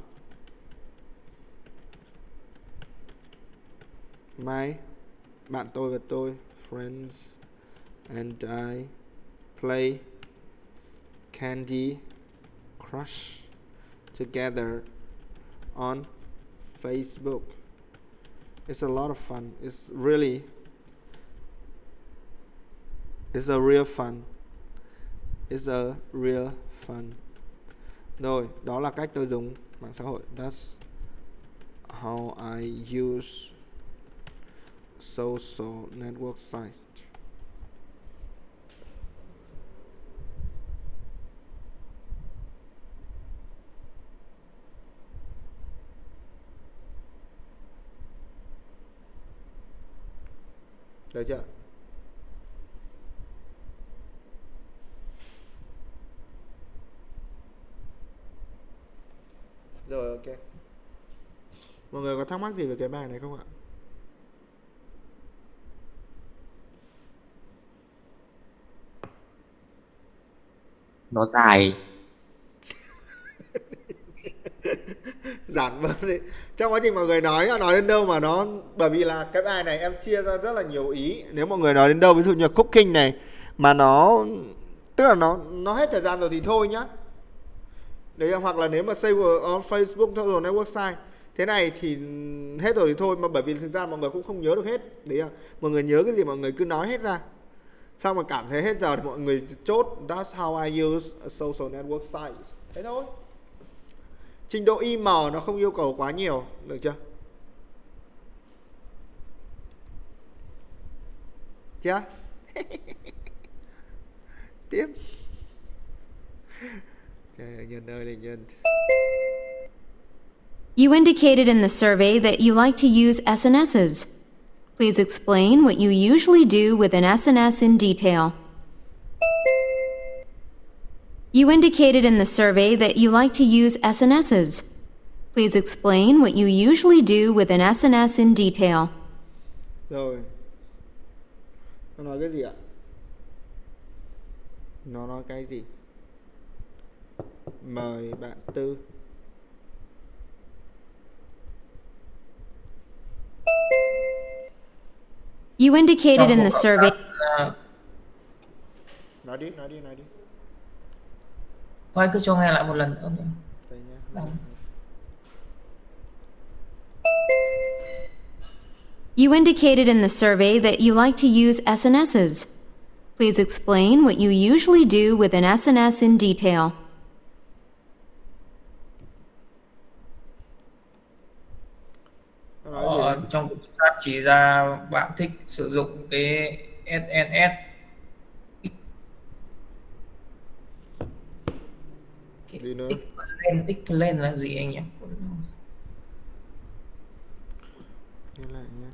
my, bạn tôi và tôi, friends and I play Candy Crush together on Facebook. It's a lot of fun. It's really, it's a real fun. It's a real fun. Rồi, đó là cách tôi dùng mạng xã hội. That's how I use social network site. Được chưa? Rồi, ok. Mọi người có thắc mắc gì về cái bài này không ạ? Nó dài. Giản vâng đi. Trong quá trình mọi người nói nói đến đâu mà nó, bởi vì là cái bài này em chia ra rất là nhiều ý. Nếu mọi người nói đến đâu, ví dụ như cooking này mà nó, tức là nó nó hết thời gian rồi thì thôi nhá. Đấy, hoặc là nếu mà save on Facebook thôi rồi network site thế này thì hết rồi thì thôi, mà bởi vì thực ra mọi người cũng không nhớ được hết. Đấy, mọi người nhớ cái gì mọi người cứ nói hết ra, xong mà cảm thấy hết giờ thì mọi người chốt that's how I use a social network sites. Thế thôi. Trình độ i em nó không yêu cầu quá nhiều, được chưa? Chưa? Tiếp. Trời ơi, Nhân ơi là Nhân. You indicated in the survey that you like to use S N Ss. Please explain what you usually do with an S N S in detail. You indicated in the survey that you like to use S N Ss. Please explain what you usually do with an S N S in detail. Rồi. Nó nói cái gì ạ? Nó nói cái gì? Mời bạn Tư. You indicated in the survey. Nói đi, nói đi, nói đi. Thôi cứ cho nghe lại một lần nữa. Đây nhé. You indicated in the survey that you like to use S N Ss. Please explain what you usually do with an S N S in detail. Nó nói gì Ờ, đấy? trong khảo sát chỉ ra bạn thích sử dụng cái S N S. Gì nữa? Explain, explain là gì anh nhỉ? Nghe lại nhé.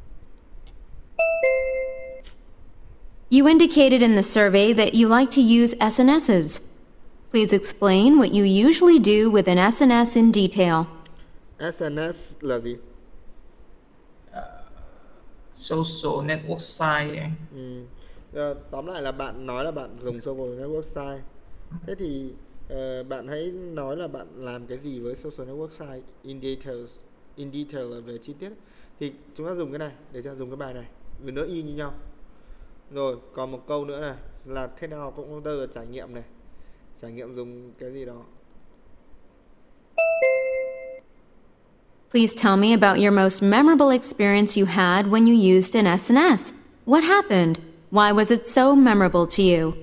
You indicated in the survey that you like to use S N Ss. Please explain what you usually do with an S N S in detail. S N S là gì? Social network site anh. Ừ. Ờ, tóm lại là bạn nói là bạn dùng social network site. Thế thì ờ, bạn hãy nói là bạn làm cái gì với social network site in details. In detail là về chi tiết. Thì chúng ta dùng cái này để cho dùng cái bài này, vì nó y như nhau. Rồi còn một câu nữa này là thế nào computer là trải nghiệm này, trải nghiệm dùng cái gì đó. Please tell me about your most memorable experience you had when you used an S N S. What happened? Why was it so memorable to you?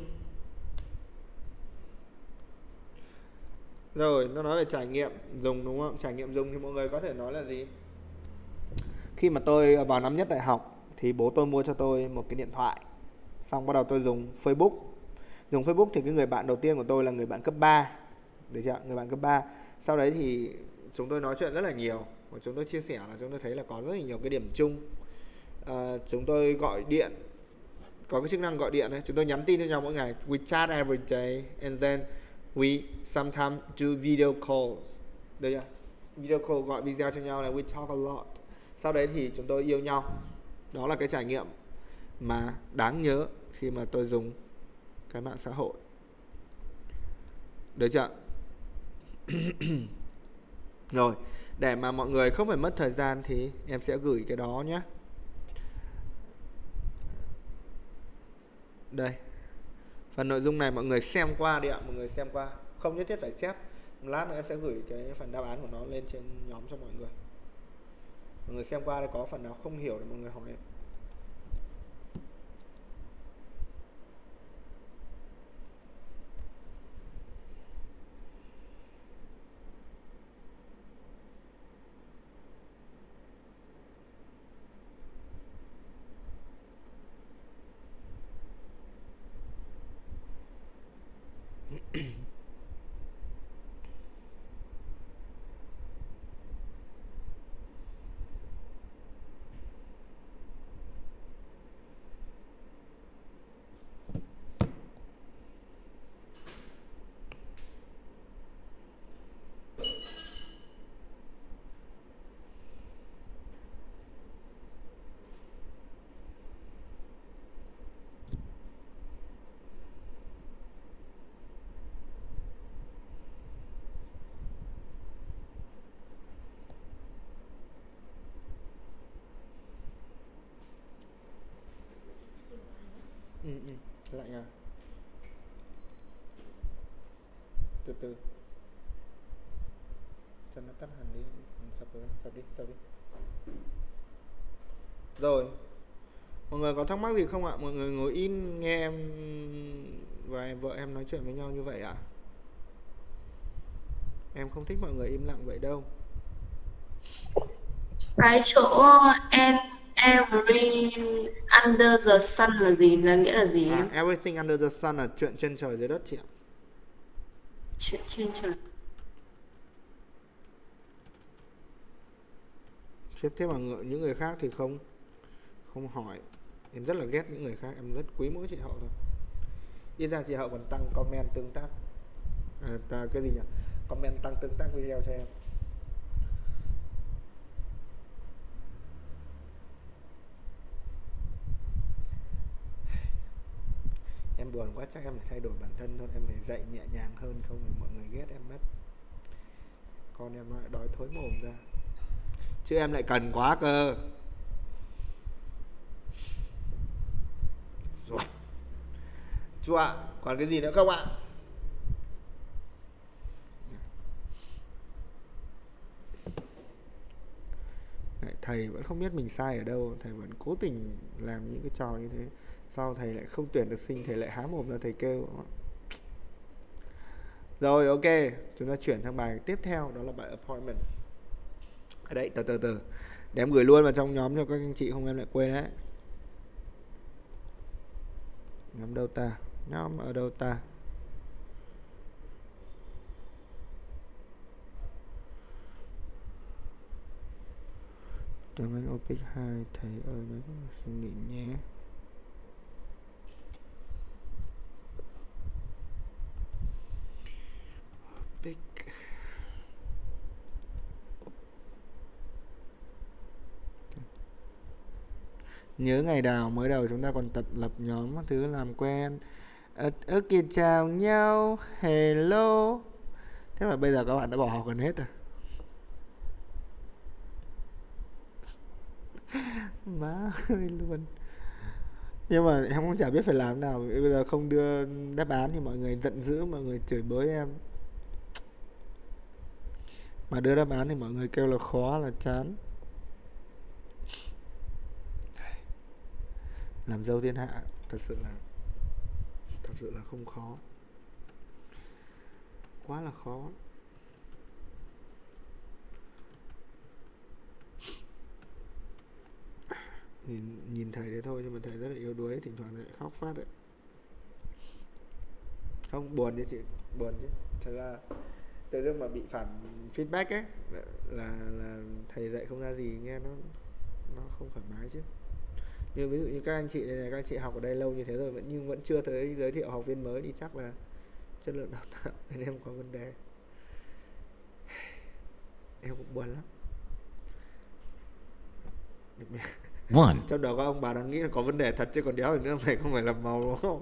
Rồi, nó nói về trải nghiệm dùng đúng không? Trải nghiệm dùng thì mọi người có thể nói là gì? Khi mà tôi vào năm nhất đại học thì bố tôi mua cho tôi một cái điện thoại. Xong bắt đầu tôi dùng Facebook. Dùng Facebook thì cái người bạn đầu tiên của tôi là người bạn cấp ba. Được chưa? Người bạn cấp ba. Sau đấy thì chúng tôi nói chuyện rất là nhiều. Và chúng tôi chia sẻ là chúng tôi thấy là có rất là nhiều cái điểm chung. À, chúng tôi gọi điện, có cái chức năng gọi điện ấy. Chúng tôi nhắn tin cho nhau mỗi ngày. We chat every day and then we sometimes do video calls. Được chưa? Video call, gọi video cho nhau là we talk a lot. Sau đấy thì chúng tôi yêu nhau. Đó là cái trải nghiệm mà đáng nhớ khi mà tôi dùng cái mạng xã hội. Được chưa? Rồi, để mà mọi người không phải mất thời gian thì em sẽ gửi cái đó nhé. Đây. Phần nội dung này mọi người xem qua đi ạ, mọi người xem qua, không nhất thiết phải chép. Lát nữa em sẽ gửi cái phần đáp án của nó lên trên nhóm cho mọi người. Mọi người xem qua đây, có phần nào không hiểu thì mọi người hỏi em. Ừ, ừ, lại nha. Từ từ. Cho nó tắt hẳn đi. Sắp đi, sắp đi, sắp đi. Rồi. Mọi người có thắc mắc gì không ạ? Mọi người ngồi in nghe em và vợ em nói chuyện với nhau như vậy ạ? Em không thích mọi người im lặng vậy đâu. Cái chỗ and every under the sun là gì? Là nghĩa là gì? À, everything under the sun là chuyện trên trời dưới đất chị ạ. Chuyện trên trời. Thế thế mà người, những người khác thì không không hỏi. Em rất là ghét những người khác, em rất quý mỗi chị Hậu thôi. Ít ra chị Hậu còn tăng comment tương tác. À, ta, cái gì nhỉ? Comment tăng tương tác video cho em. Em buồn quá, chắc em phải thay đổi bản thân thôi. Em phải dạy nhẹ nhàng hơn, không thì mọi người ghét em mất. Con em nó lại đói thối mồm ra. Chứ em lại cần quá cơ. Rồi. Chú ạ, còn cái gì nữa không ạ? Lại thầy vẫn không biết mình sai ở đâu, thầy vẫn cố tình làm những cái trò như thế. Sau thầy lại không tuyển được sinh, thầy lại há mồm ra thầy kêu. Rồi ok, chúng ta chuyển sang bài tiếp theo, đó là bài appointment. Ở đấy, từ từ từ để em gửi luôn vào trong nhóm cho các anh chị, không em lại quên đấy. Nhóm đâu ta? Nhóm ở đâu ta? Tiếng Anh ô pê hai, thầy ơi nhớ suy nghĩ nhé. Pick. Nhớ ngày nào mới đầu chúng ta còn tập lập nhóm các thứ làm quen. Ơ ờ, kìa chào nhau, hello. Thế mà bây giờ các bạn đã bỏ học gần hết rồi. Má ơi luôn. Nhưng mà em cũng chả biết phải làm nào. Bây giờ không đưa đáp án thì mọi người giận dữ, mọi người chửi bới em. Mà đưa đáp án thì mọi người kêu là khó, là chán. Làm dâu thiên hạ thật sự là thật sự là không khó, quá là khó. Nhìn, nhìn thầy đấy thôi nhưng mà thầy rất là yếu đuối, thỉnh thoảng lại khóc phát đấy. Không buồn chứ chị, buồn chứ. Thật ra tự dưng mà bị phản feedback ấy là là thầy dạy không ra gì, nghe nó nó không thoải mái chứ. Như ví dụ như các anh chị đây này, các anh chị học ở đây lâu như thế rồi vẫn nhưng vẫn chưa thấy giới thiệu học viên mới thì chắc là chất lượng đào tạo nên em có vấn đề. Em cũng buồn lắm. One. Trong đó các ông bà đang nghĩ là có vấn đề thật chứ còn đéo gì nữa, mày không phải làm màu đúng không?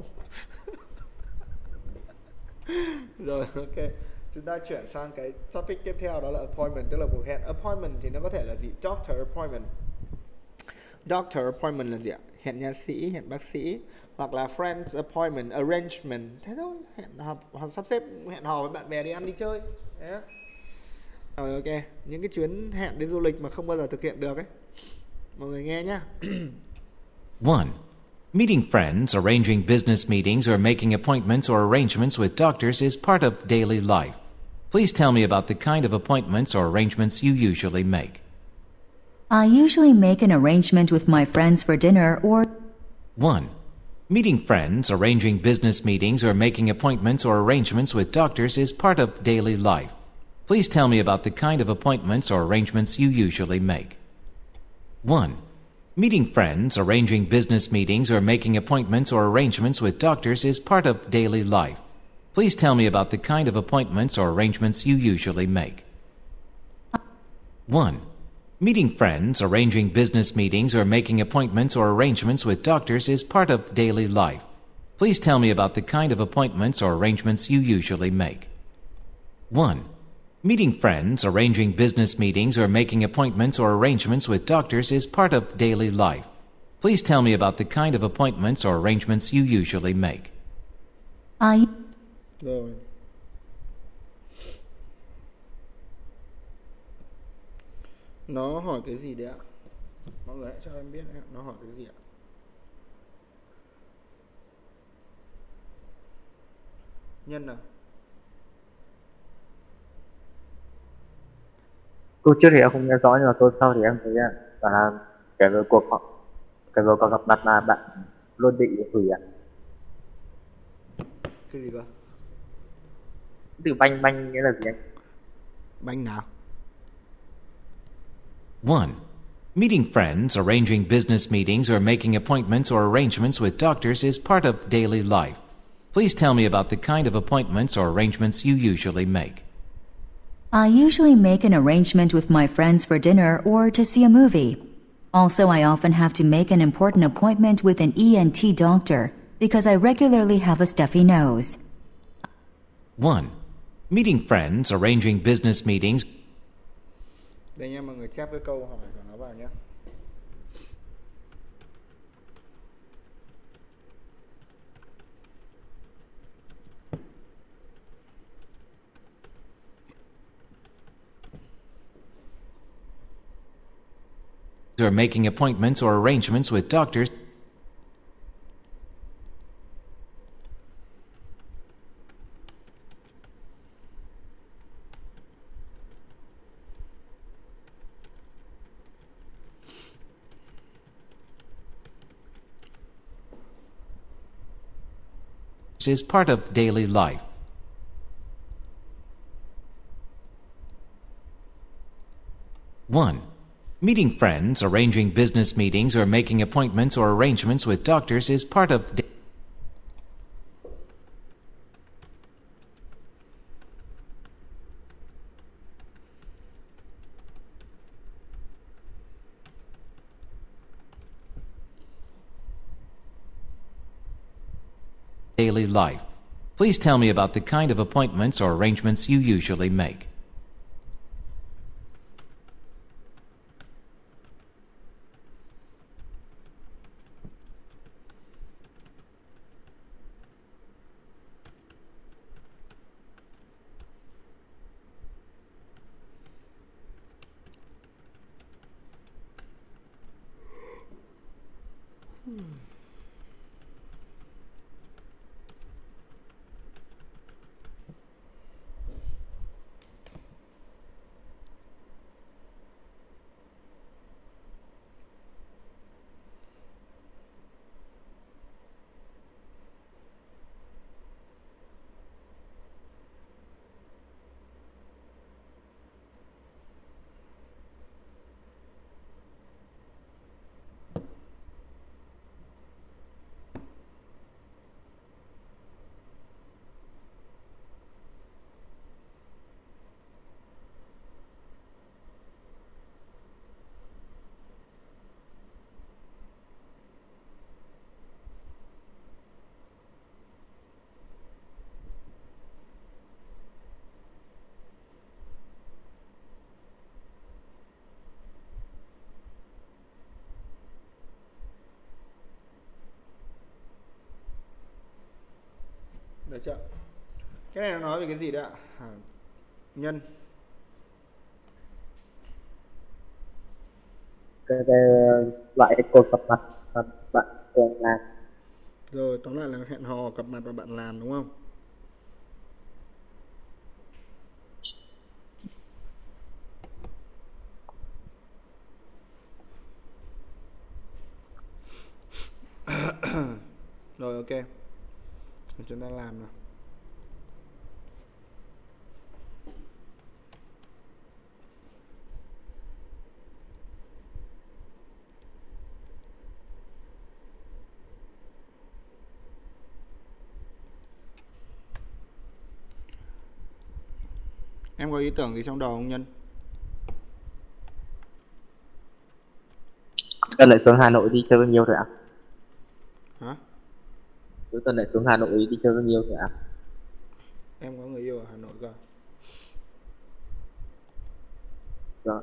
Rồi ok, chúng ta chuyển sang cái topic tiếp theo, đó là appointment, tức là cuộc hẹn. Appointment thì nó có thể là gì? Doctor appointment. Doctor appointment là gì ạ? Hẹn nha sĩ, hẹn bác sĩ. Hoặc là friends appointment, arrangement. Thế thôi, hẹn họp, họp sắp xếp hẹn hò với bạn bè đi ăn đi chơi. Đấy. Rồi ok, những cái chuyến hẹn đi du lịch mà không bao giờ thực hiện được ấy. Mọi người nghe nhá. One. Meeting friends, arranging business meetings, or making appointments or arrangements with doctors is part of daily life. Please tell me about the kind of appointments or arrangements you usually make. I usually make an arrangement with my friends for dinner or... One. Meeting friends, arranging business meetings, or making appointments or arrangements with doctors is part of daily life. Please tell me about the kind of appointments or arrangements you usually make. One. Meeting friends, arranging business meetings, or making appointments or arrangements with doctors is part of daily life. Please tell me about the kind of appointments or arrangements you usually make. One. Meeting friends, arranging business meetings, or making appointments or arrangements with doctors is part of daily life. Please tell me about the kind of appointments or arrangements you usually make. One. Meeting friends, arranging business meetings, or making appointments or arrangements with doctors is part of daily life. Please tell me about the kind of appointments or arrangements you usually make. I... Rồi. Nó hỏi cái gì đấy ạ? Mọi người hãy cho em biết ạ. Nó hỏi cái gì ạ? Nhân nào? Câu trước thì em không nghe rõ nhưng mà câu sau thì em thấy là cái với cuộc họp, cái với cuộc gặp mặt là bạn luôn bị hủy ạ. Cái gì cơ? Từ banh banh nghĩa là gì anh? Banh nào? One. Meeting friends, arranging business meetings, or making appointments or arrangements with doctors is part of daily life. Please tell me about the kind of appointments or arrangements you usually make. I usually make an arrangement with my friends for dinner or to see a movie. Also, I often have to make an important appointment with an E N T doctor because I regularly have a stuffy nose. One. Meeting friends, arranging business meetings. Đây nha, mọi người chép cái câu hỏi của nó vào nhé. or making appointments or arrangements with doctors. Is part of daily life. One. Meeting friends, arranging business meetings, or making appointments or arrangements with doctors is part of da- daily life. Please tell me about the kind of appointments or arrangements you usually make. Được chưa? Cái này nó nói về cái gì đấy ạ? À, nhân. Cái, cái loại cuộc gặp mặt mà bạn thường làm. Rồi tóm lại là hẹn hò, gặp mặt và bạn làm đúng không? Rồi ok. Chúng ta làm nào. Em có ý tưởng gì trong đầu không Nhân? Tuần lại xuống Hà Nội đi chơi bao nhiêu rồi ạ? Hả? Cuối tuần lại xuống Hà Nội đi chơi bao nhiêu rồi ạ? Em có người yêu ở Hà Nội cơ? Rồi.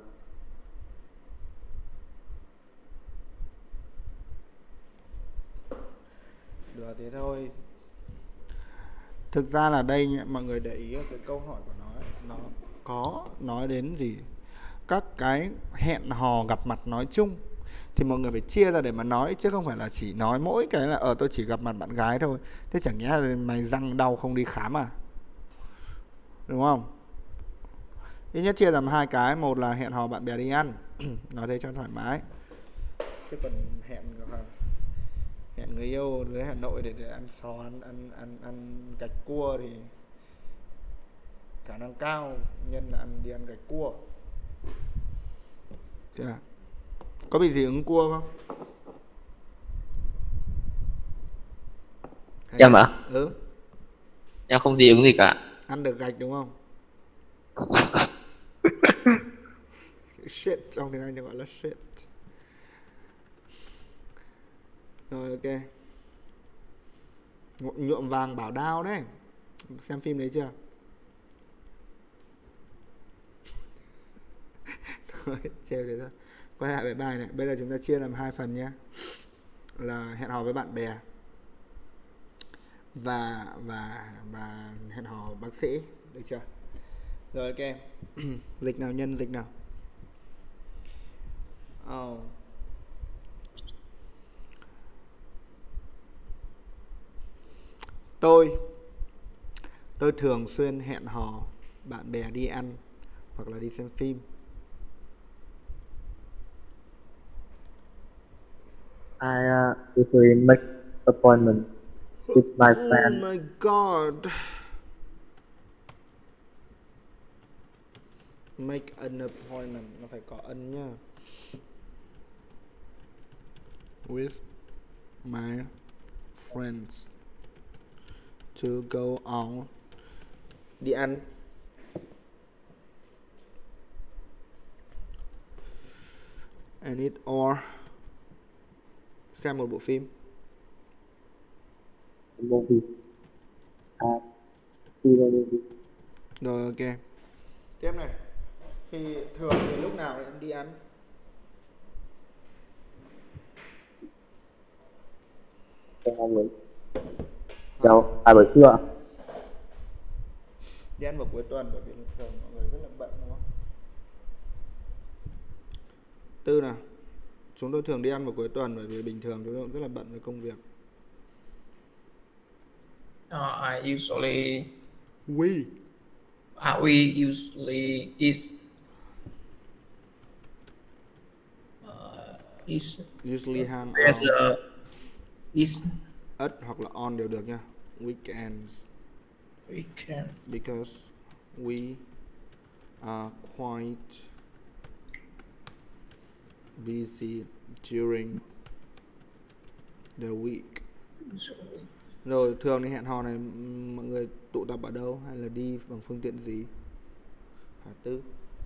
Được thế thôi. Thực ra là đây mọi người để ý cái câu hỏi của nó ấy, nó có nói đến gì các cái hẹn hò gặp mặt nói chung thì mọi người phải chia ra để mà nói, chứ không phải là chỉ nói mỗi cái là ở tôi chỉ gặp mặt bạn gái thôi. Thế chẳng nhẽ là mày răng đau không đi khám à? Đúng không? Ít nhất chia làm hai cái, một là hẹn hò bạn bè đi ăn nói thế cho thoải mái, chứ còn hẹn hẹn người yêu dưới Hà Nội để, để ăn sò, ăn ăn ăn ăn gạch cua thì khả năng cao Nhân là ăn đi ăn gạch cua. Thế à? Có bị gì ứng cua không? Hay Em ạ? Ừ. Em không gì ứng gì cả. Ăn được gạch đúng không? Shit, trong tiếng Anh nó gọi là shit. Rồi ok. Nhuộm vàng bảo đao đấy. Xem phim đấy chưa? Thôi, trêu thế thôi. Quay lại với bài này. Bây giờ chúng ta chia làm hai phần nhé. Là hẹn hò với bạn bè Và Và Và hẹn hò bác sĩ. Được chưa? Rồi ok. Dịch nào Nhân, dịch nào? Oh. Tôi Tôi thường xuyên hẹn hò bạn bè đi ăn hoặc là đi xem phim. I uh, usually make appointment with my friend. Oh my god. Make an appointment, nó phải có ân nhá. With my friends to go out, đi ăn. And it or xem một bộ phim. Movie. Uh, see the movie. Rồi ok. Tiếp này. Thì thường thì lúc nào em đi ăn? Hai buổi. Chào, hai buổi trưa. Đi ăn vào cuối tuần bởi vì thường mọi người rất là bận đúng không? Tư nào. Chúng tôi thường đi ăn vào cuối tuần bởi vì bình thường chúng tôi rất là bận với công việc. Uh, I usually We uh, we usually eat uh, is usually hang as out. a is At hoặc là on đều được nha. Weekends. weekend Because we are quite busy during the week. Rồi thường thì hẹn hò này ừm, mọi người tụ tập ở đâu hay là đi bằng phương tiện gì? Hả Tư?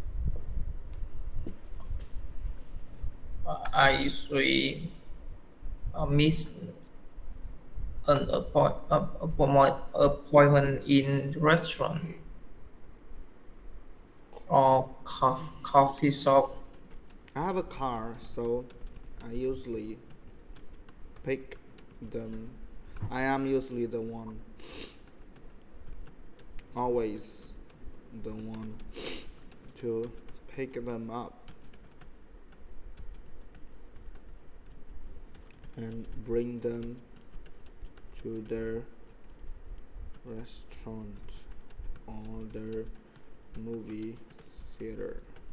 uh, I usually uh, miss an appoint, uh, appointment appointment in restaurant or cof- coffee shop. I have a car, so I usually pick them. I am usually the one, always the one to pick them up and bring them to their restaurant or their movie theater.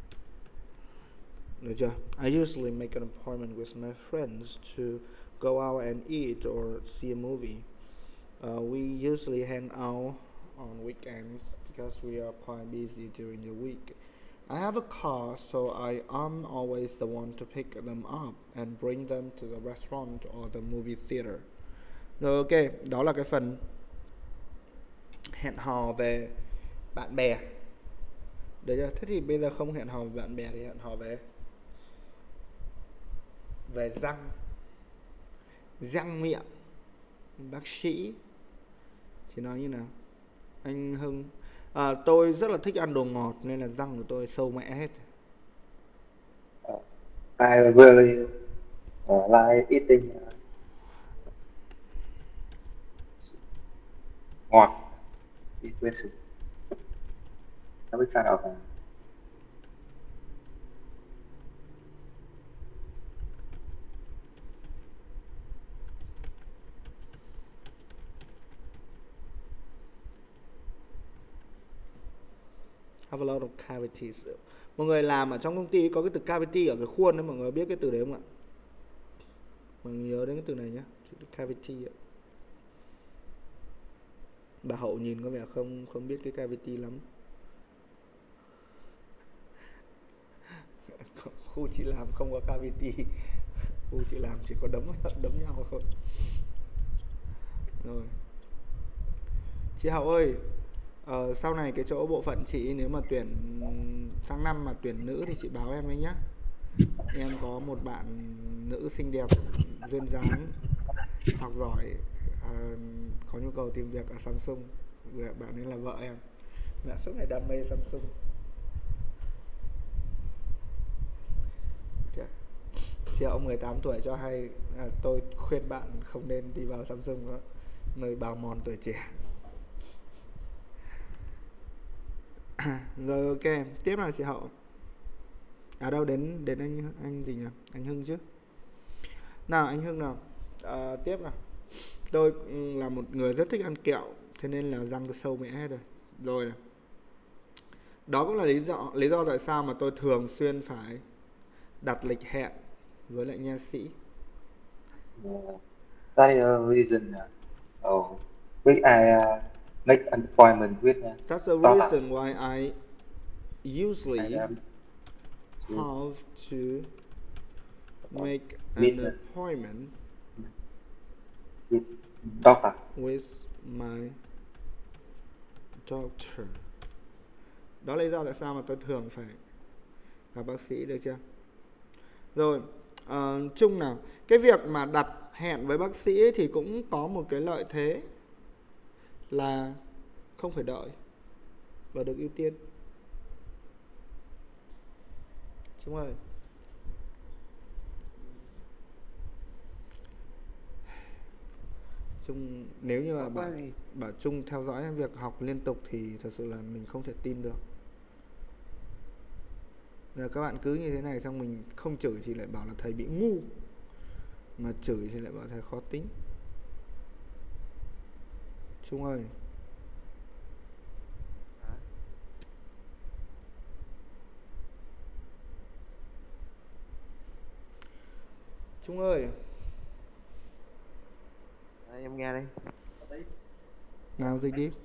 Được chưa? I usually make an appointment with my friends to go out and eat or see a movie. Uh, we usually hang out on weekends because we are quite busy during the week. I have a car, so I am always the one to pick them up and bring them to the restaurant or the movie theater. Rồi ok, đó là cái phần hẹn hò về bạn bè. Được chưa? Thế thì bây giờ không hẹn hò với bạn bè thì hẹn hò về về răng, răng miệng. Bác sĩ thì nói như nào? Anh Hưng à, tôi rất là thích ăn đồ ngọt nên là răng của tôi sâu mẹ hết. I really uh, like eating uh, ngọt. Eat with soup. I'm a big fan of uh, Have a lot of cavities. Mọi người làm ở trong công ty có cái từ cavity ở cái khuôn đấy, mọi người biết cái từ đấy không ạ? Mọi người nhớ đến cái từ này nhé, chữ cavity ạ. Bà Hậu nhìn có vẻ không không biết cái cavity lắm. Khu chị làm không có cavity, khu chị làm chỉ có đấm đấm nhau thôi. Rồi, chị Hậu ơi, ờ, sau này cái chỗ bộ phận chị nếu mà tuyển sang năm mà tuyển nữ thì chị báo em ấy nhá. Em có một bạn nữ xinh đẹp, duyên dáng, học giỏi, uh, có nhu cầu tìm việc ở Samsung. Bạn ấy là vợ em, mẹ suốt ngày đam mê Samsung. Chị Hậu mười tám tuổi cho hay, à, tôi khuyên bạn không nên đi vào Samsung nữa, nơi bào mòn tuổi trẻ. Rồi ok, tiếp là chị Hậu. À đâu, đến đến anh anh gì nhỉ? Anh Hưng chứ. Nào anh Hưng nào. À, tiếp nào. Tôi là một người rất thích ăn kẹo, thế nên là răng tôi sâu mẹ hết rồi. Rồi này. Đó cũng là lý do lý do tại sao mà tôi thường xuyên phải đặt lịch hẹn với lại nha sĩ. That is a reason. Oh, which I uh, make an appointment with. Uh, That's a doctor. reason why I usually And, um, have to make Meet an the- appointment with doctor. with my doctor. Đó là lý do tại sao mà tôi thường phải gặp bác sĩ, được chưa? Rồi, uh, chung nào, cái việc mà đặt hẹn với bác sĩ ấy thì cũng có một cái lợi thế là không phải đợi và được ưu tiên. Chúng ơi. Chung, nếu như mà bảo, bảo Trung theo dõi việc học liên tục thì thật sự là mình không thể tin được. Giờ các bạn cứ như thế này xong mình không chửi thì lại bảo là thầy bị ngu, mà chửi thì lại bảo thầy khó tính. Trung ơi. Trung ơi. Đấy, em nghe đây. Nào dịch đi.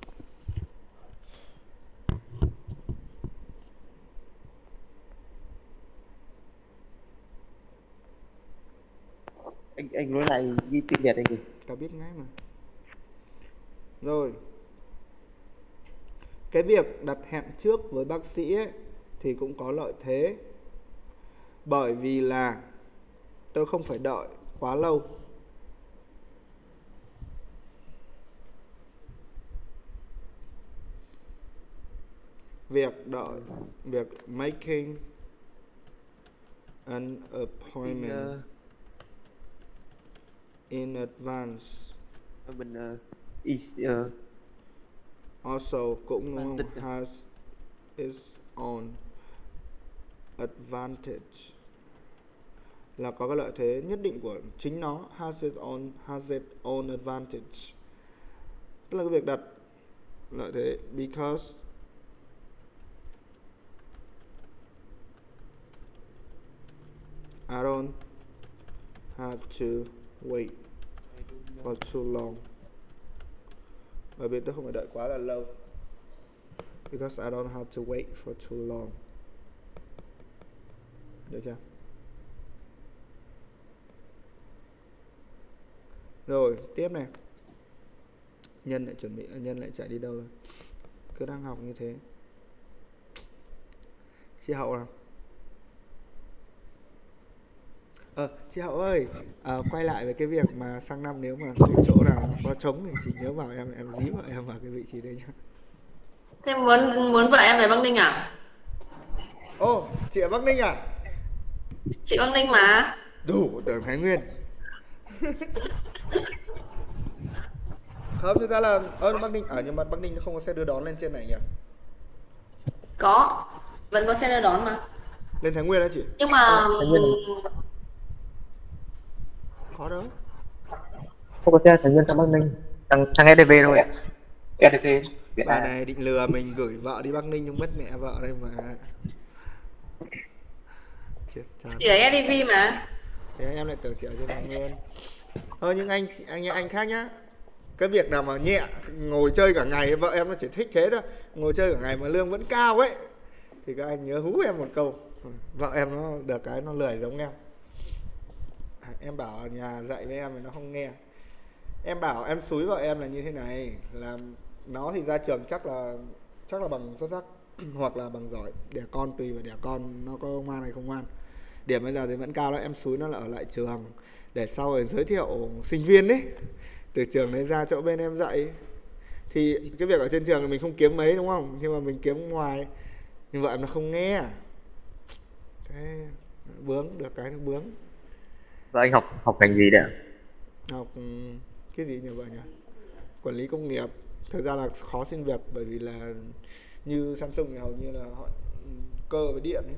Anh anh nói lại ghi tiếng Việt anh kìa. Tao biết ngay mà. Rồi. Cái việc đặt hẹn trước với bác sĩ ấy, thì cũng có lợi thế. Bởi vì là tôi không phải đợi quá lâu. Việc đợi, việc making an appointment in advance. Mình uh, is uh, also cũng đúng không? Has its own advantage. Là có cái lợi thế nhất định của chính nó. Has its own, has its own advantage. Tức là cái việc đặt lợi thế. Because I don't have to wait for too long. Bởi vì tôi không phải đợi quá là lâu. Because I don't have to wait for too long. Được chưa? Rồi, tiếp này. Nhân lại chuẩn bị, Nhân lại chạy đi đâu rồi? Cứ đang học như thế. Chị Hậu nào? Ờ, chị Hậu ơi, à, quay lại với cái việc mà sang năm nếu mà cái chỗ nào có trống thì chị nhớ bảo em, em dí vợ em vào cái vị trí đấy nhá. Thế muốn muốn vợ em về Bắc Ninh à? Ô, chị ở Bắc Ninh à? Chị Bắc Ninh mà. Đủ, tưởng Thái Nguyên. Không, thực ra là ở Bắc Ninh, ở nhưng mà Bắc Ninh không có xe đưa đón lên trên này nhỉ? Có, vẫn có xe đưa đón mà. Lên Thái Nguyên đó chị? Nhưng mà khó đâu. Không có xe Thái Nguyên sang Bắc Ninh, thằng thằng ét đê vê thôi ạ. ét đê vê Bà này định lừa mình gửi vợ đi Bắc Ninh nhưng mất mẹ vợ đây mà. Chết chán. chị ở ét đê vê mà. Thế em lại tưởng chị ở trên Thái Nguyên. Thôi nhưng anh anh anh khác nhá. Cái việc nào mà nhẹ ngồi chơi cả ngày, vợ em nó chỉ thích thế thôi. Ngồi chơi cả ngày mà lương vẫn cao ấy thì các anh nhớ hú em một câu. Vợ em nó được cái nó lười giống em. Em bảo ở nhà dạy với em thì nó không nghe. Em bảo em xúi vợ em là như thế này, là nó thì ra trường chắc là chắc là bằng xuất sắc hoặc là bằng giỏi, đẻ con tùy vào đẻ con nó có ngoan hay không ngoan. Điểm bây giờ thì vẫn cao đó, em xúi nó là ở lại trường để sau rồi giới thiệu sinh viên ấy, từ trường đấy ra chỗ bên em dạy. Thì cái việc ở trên trường thì mình không kiếm mấy đúng không, nhưng mà mình kiếm ngoài. Nhưng vợ em nó không nghe. Thế bướng, được cái nó bướng. Và anh học học ngành gì đấy ạ? Học cái gì nhỉ vợ nhỉ? Quản lý công nghiệp. Thực ra là khó xin việc bởi vì là như Samsung thì hầu như là họ cơ với điện ấy.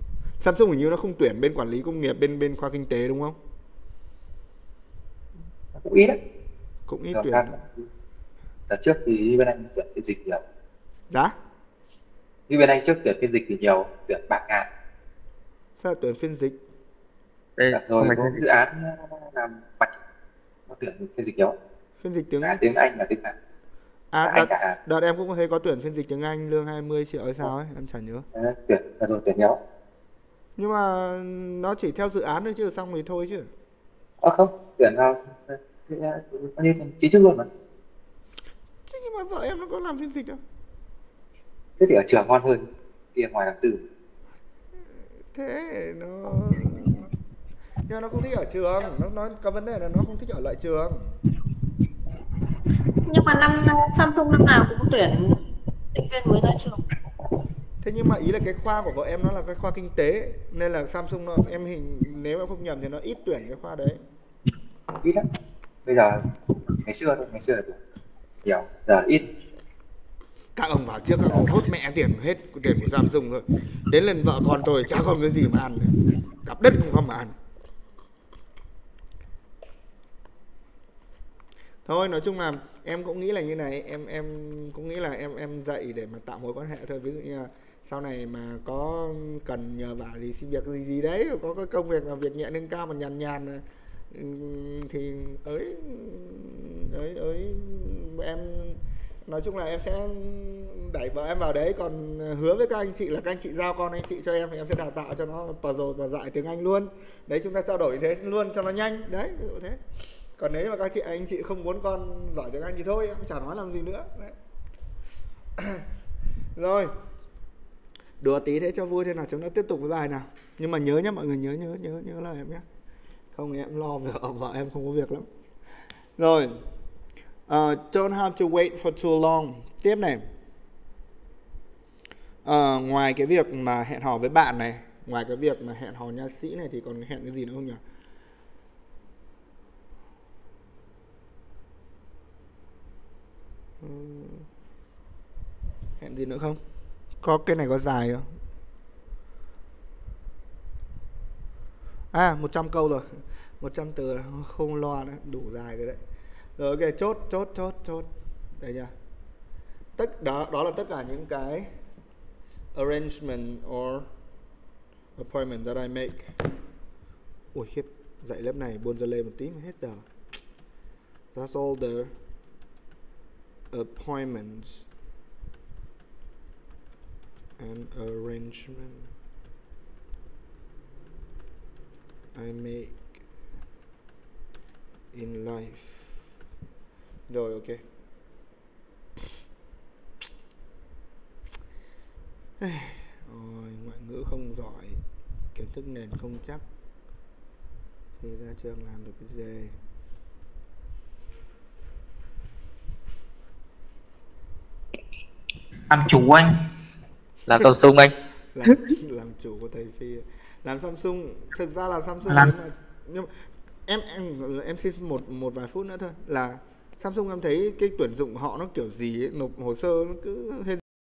Samsung hình như nó không tuyển bên quản lý công nghiệp, bên bên khoa kinh tế đúng không? cũng ít đấy. Cũng ít Rồi tuyển. khác, đợt trước thì bên anh tuyển phiên dịch nhiều. Giá? Như bên anh trước tuyển phiên dịch thì nhiều, tuyển bạc ngàn. Sao tuyển phiên dịch? Đây, Đợt rồi có dự án làm mạch nó tuyển phiên dịch nhiều. Phiên dịch tiếng à, tiếng Anh và tiếng Hàn. À, Anh đợt, cả. đợt em cũng có thấy có tuyển phiên dịch tiếng Anh lương hai mươi triệu hay sao ấy, em chả nhớ. À, tuyển đợt rồi tuyển nhiều. Nhưng mà nó chỉ theo dự án thôi chứ, xong thì thôi chứ. Ờ không, tuyển vào bao nhiêu chính thức luôn mà. Chứ nhưng mà vợ em nó có làm phiên dịch đâu. Thế thì ở trường ngon hơn, kia ngoài làm từ. Thế nó... Nhưng mà nó không thích ở trường, nó nói có vấn đề là nó không thích ở lại trường. Nhưng mà năm Samsung năm nào cũng tuyển sinh viên mới ra trường. Thế nhưng mà ý là cái khoa của vợ em nó là cái khoa kinh tế, nên là Samsung nó, em hình nếu em không nhầm thì nó ít tuyển cái khoa đấy. Ít lắm. Bây giờ ngày xưa thôi, ngày xưa là tuyển nhiều, giờ ít. Các ông vào trước các ông hốt mẹ tiền hết tiền của Samsung rồi. Đến lần vợ con tôi chả còn cái gì mà ăn nữa. Cặp đất cũng không mà ăn. Thôi nói chung là em cũng nghĩ là như này, em em cũng nghĩ là em em dạy để mà tạo mối quan hệ thôi. Ví dụ như là sau này mà có cần nhờ vả gì xin việc gì gì đấy, có cái công việc làm việc nhẹ nâng cao mà nhàn nhàn thì ấy ấy ấy em nói chung là em sẽ đẩy vợ em vào đấy, còn hứa với các anh chị là các anh chị giao con anh chị cho em thì em sẽ đào tạo cho nó puzzle và dạy tiếng Anh luôn. Đấy, chúng ta trao đổi thế luôn cho nó nhanh. Đấy, ví dụ thế. Còn nếu mà các chị anh chị không muốn con giỏi tiếng Anh thì thôi, em chả nói làm gì nữa. Đấy. Rồi. Đùa tí thế cho vui, thế nào chúng ta tiếp tục với bài nào. Nhưng mà nhớ nhá, mọi người nhớ nhớ nhớ nhớ là em nhé. Không em lo việc ở vợ em không có việc lắm. Rồi. Uh, don't have to wait for too long. Tiếp này. Uh, ngoài cái việc mà hẹn hò với bạn này, ngoài cái việc mà hẹn hò nha sĩ này thì còn hẹn cái gì nữa không nhỉ? Hẹn gì nữa không? Có cái này có dài không? À, một trăm câu rồi. một trăm từ là không lo nữa, đủ dài rồi đấy. Rồi ok, chốt chốt chốt chốt. Đây nha. Tất đó đó là tất cả những cái arrangement or appointment that I make. Ui khiếp, dạy lớp này buồn giờ lên một tí mà hết giờ. That's all the appointments and arrangement I make in life. Rồi ok. Ôi, ngoại ngữ không giỏi, kiến thức nền không chắc thì ra trường làm được cái gì. Làm chủ anh. Làm Samsung anh. làm, làm chủ của thầy Phi. Làm Samsung, thực ra là Samsung làm. mà, nhưng mà em em em xin một một vài phút nữa thôi là Samsung em thấy cái tuyển dụng họ nó kiểu gì ấy, nộp hồ sơ nó cứ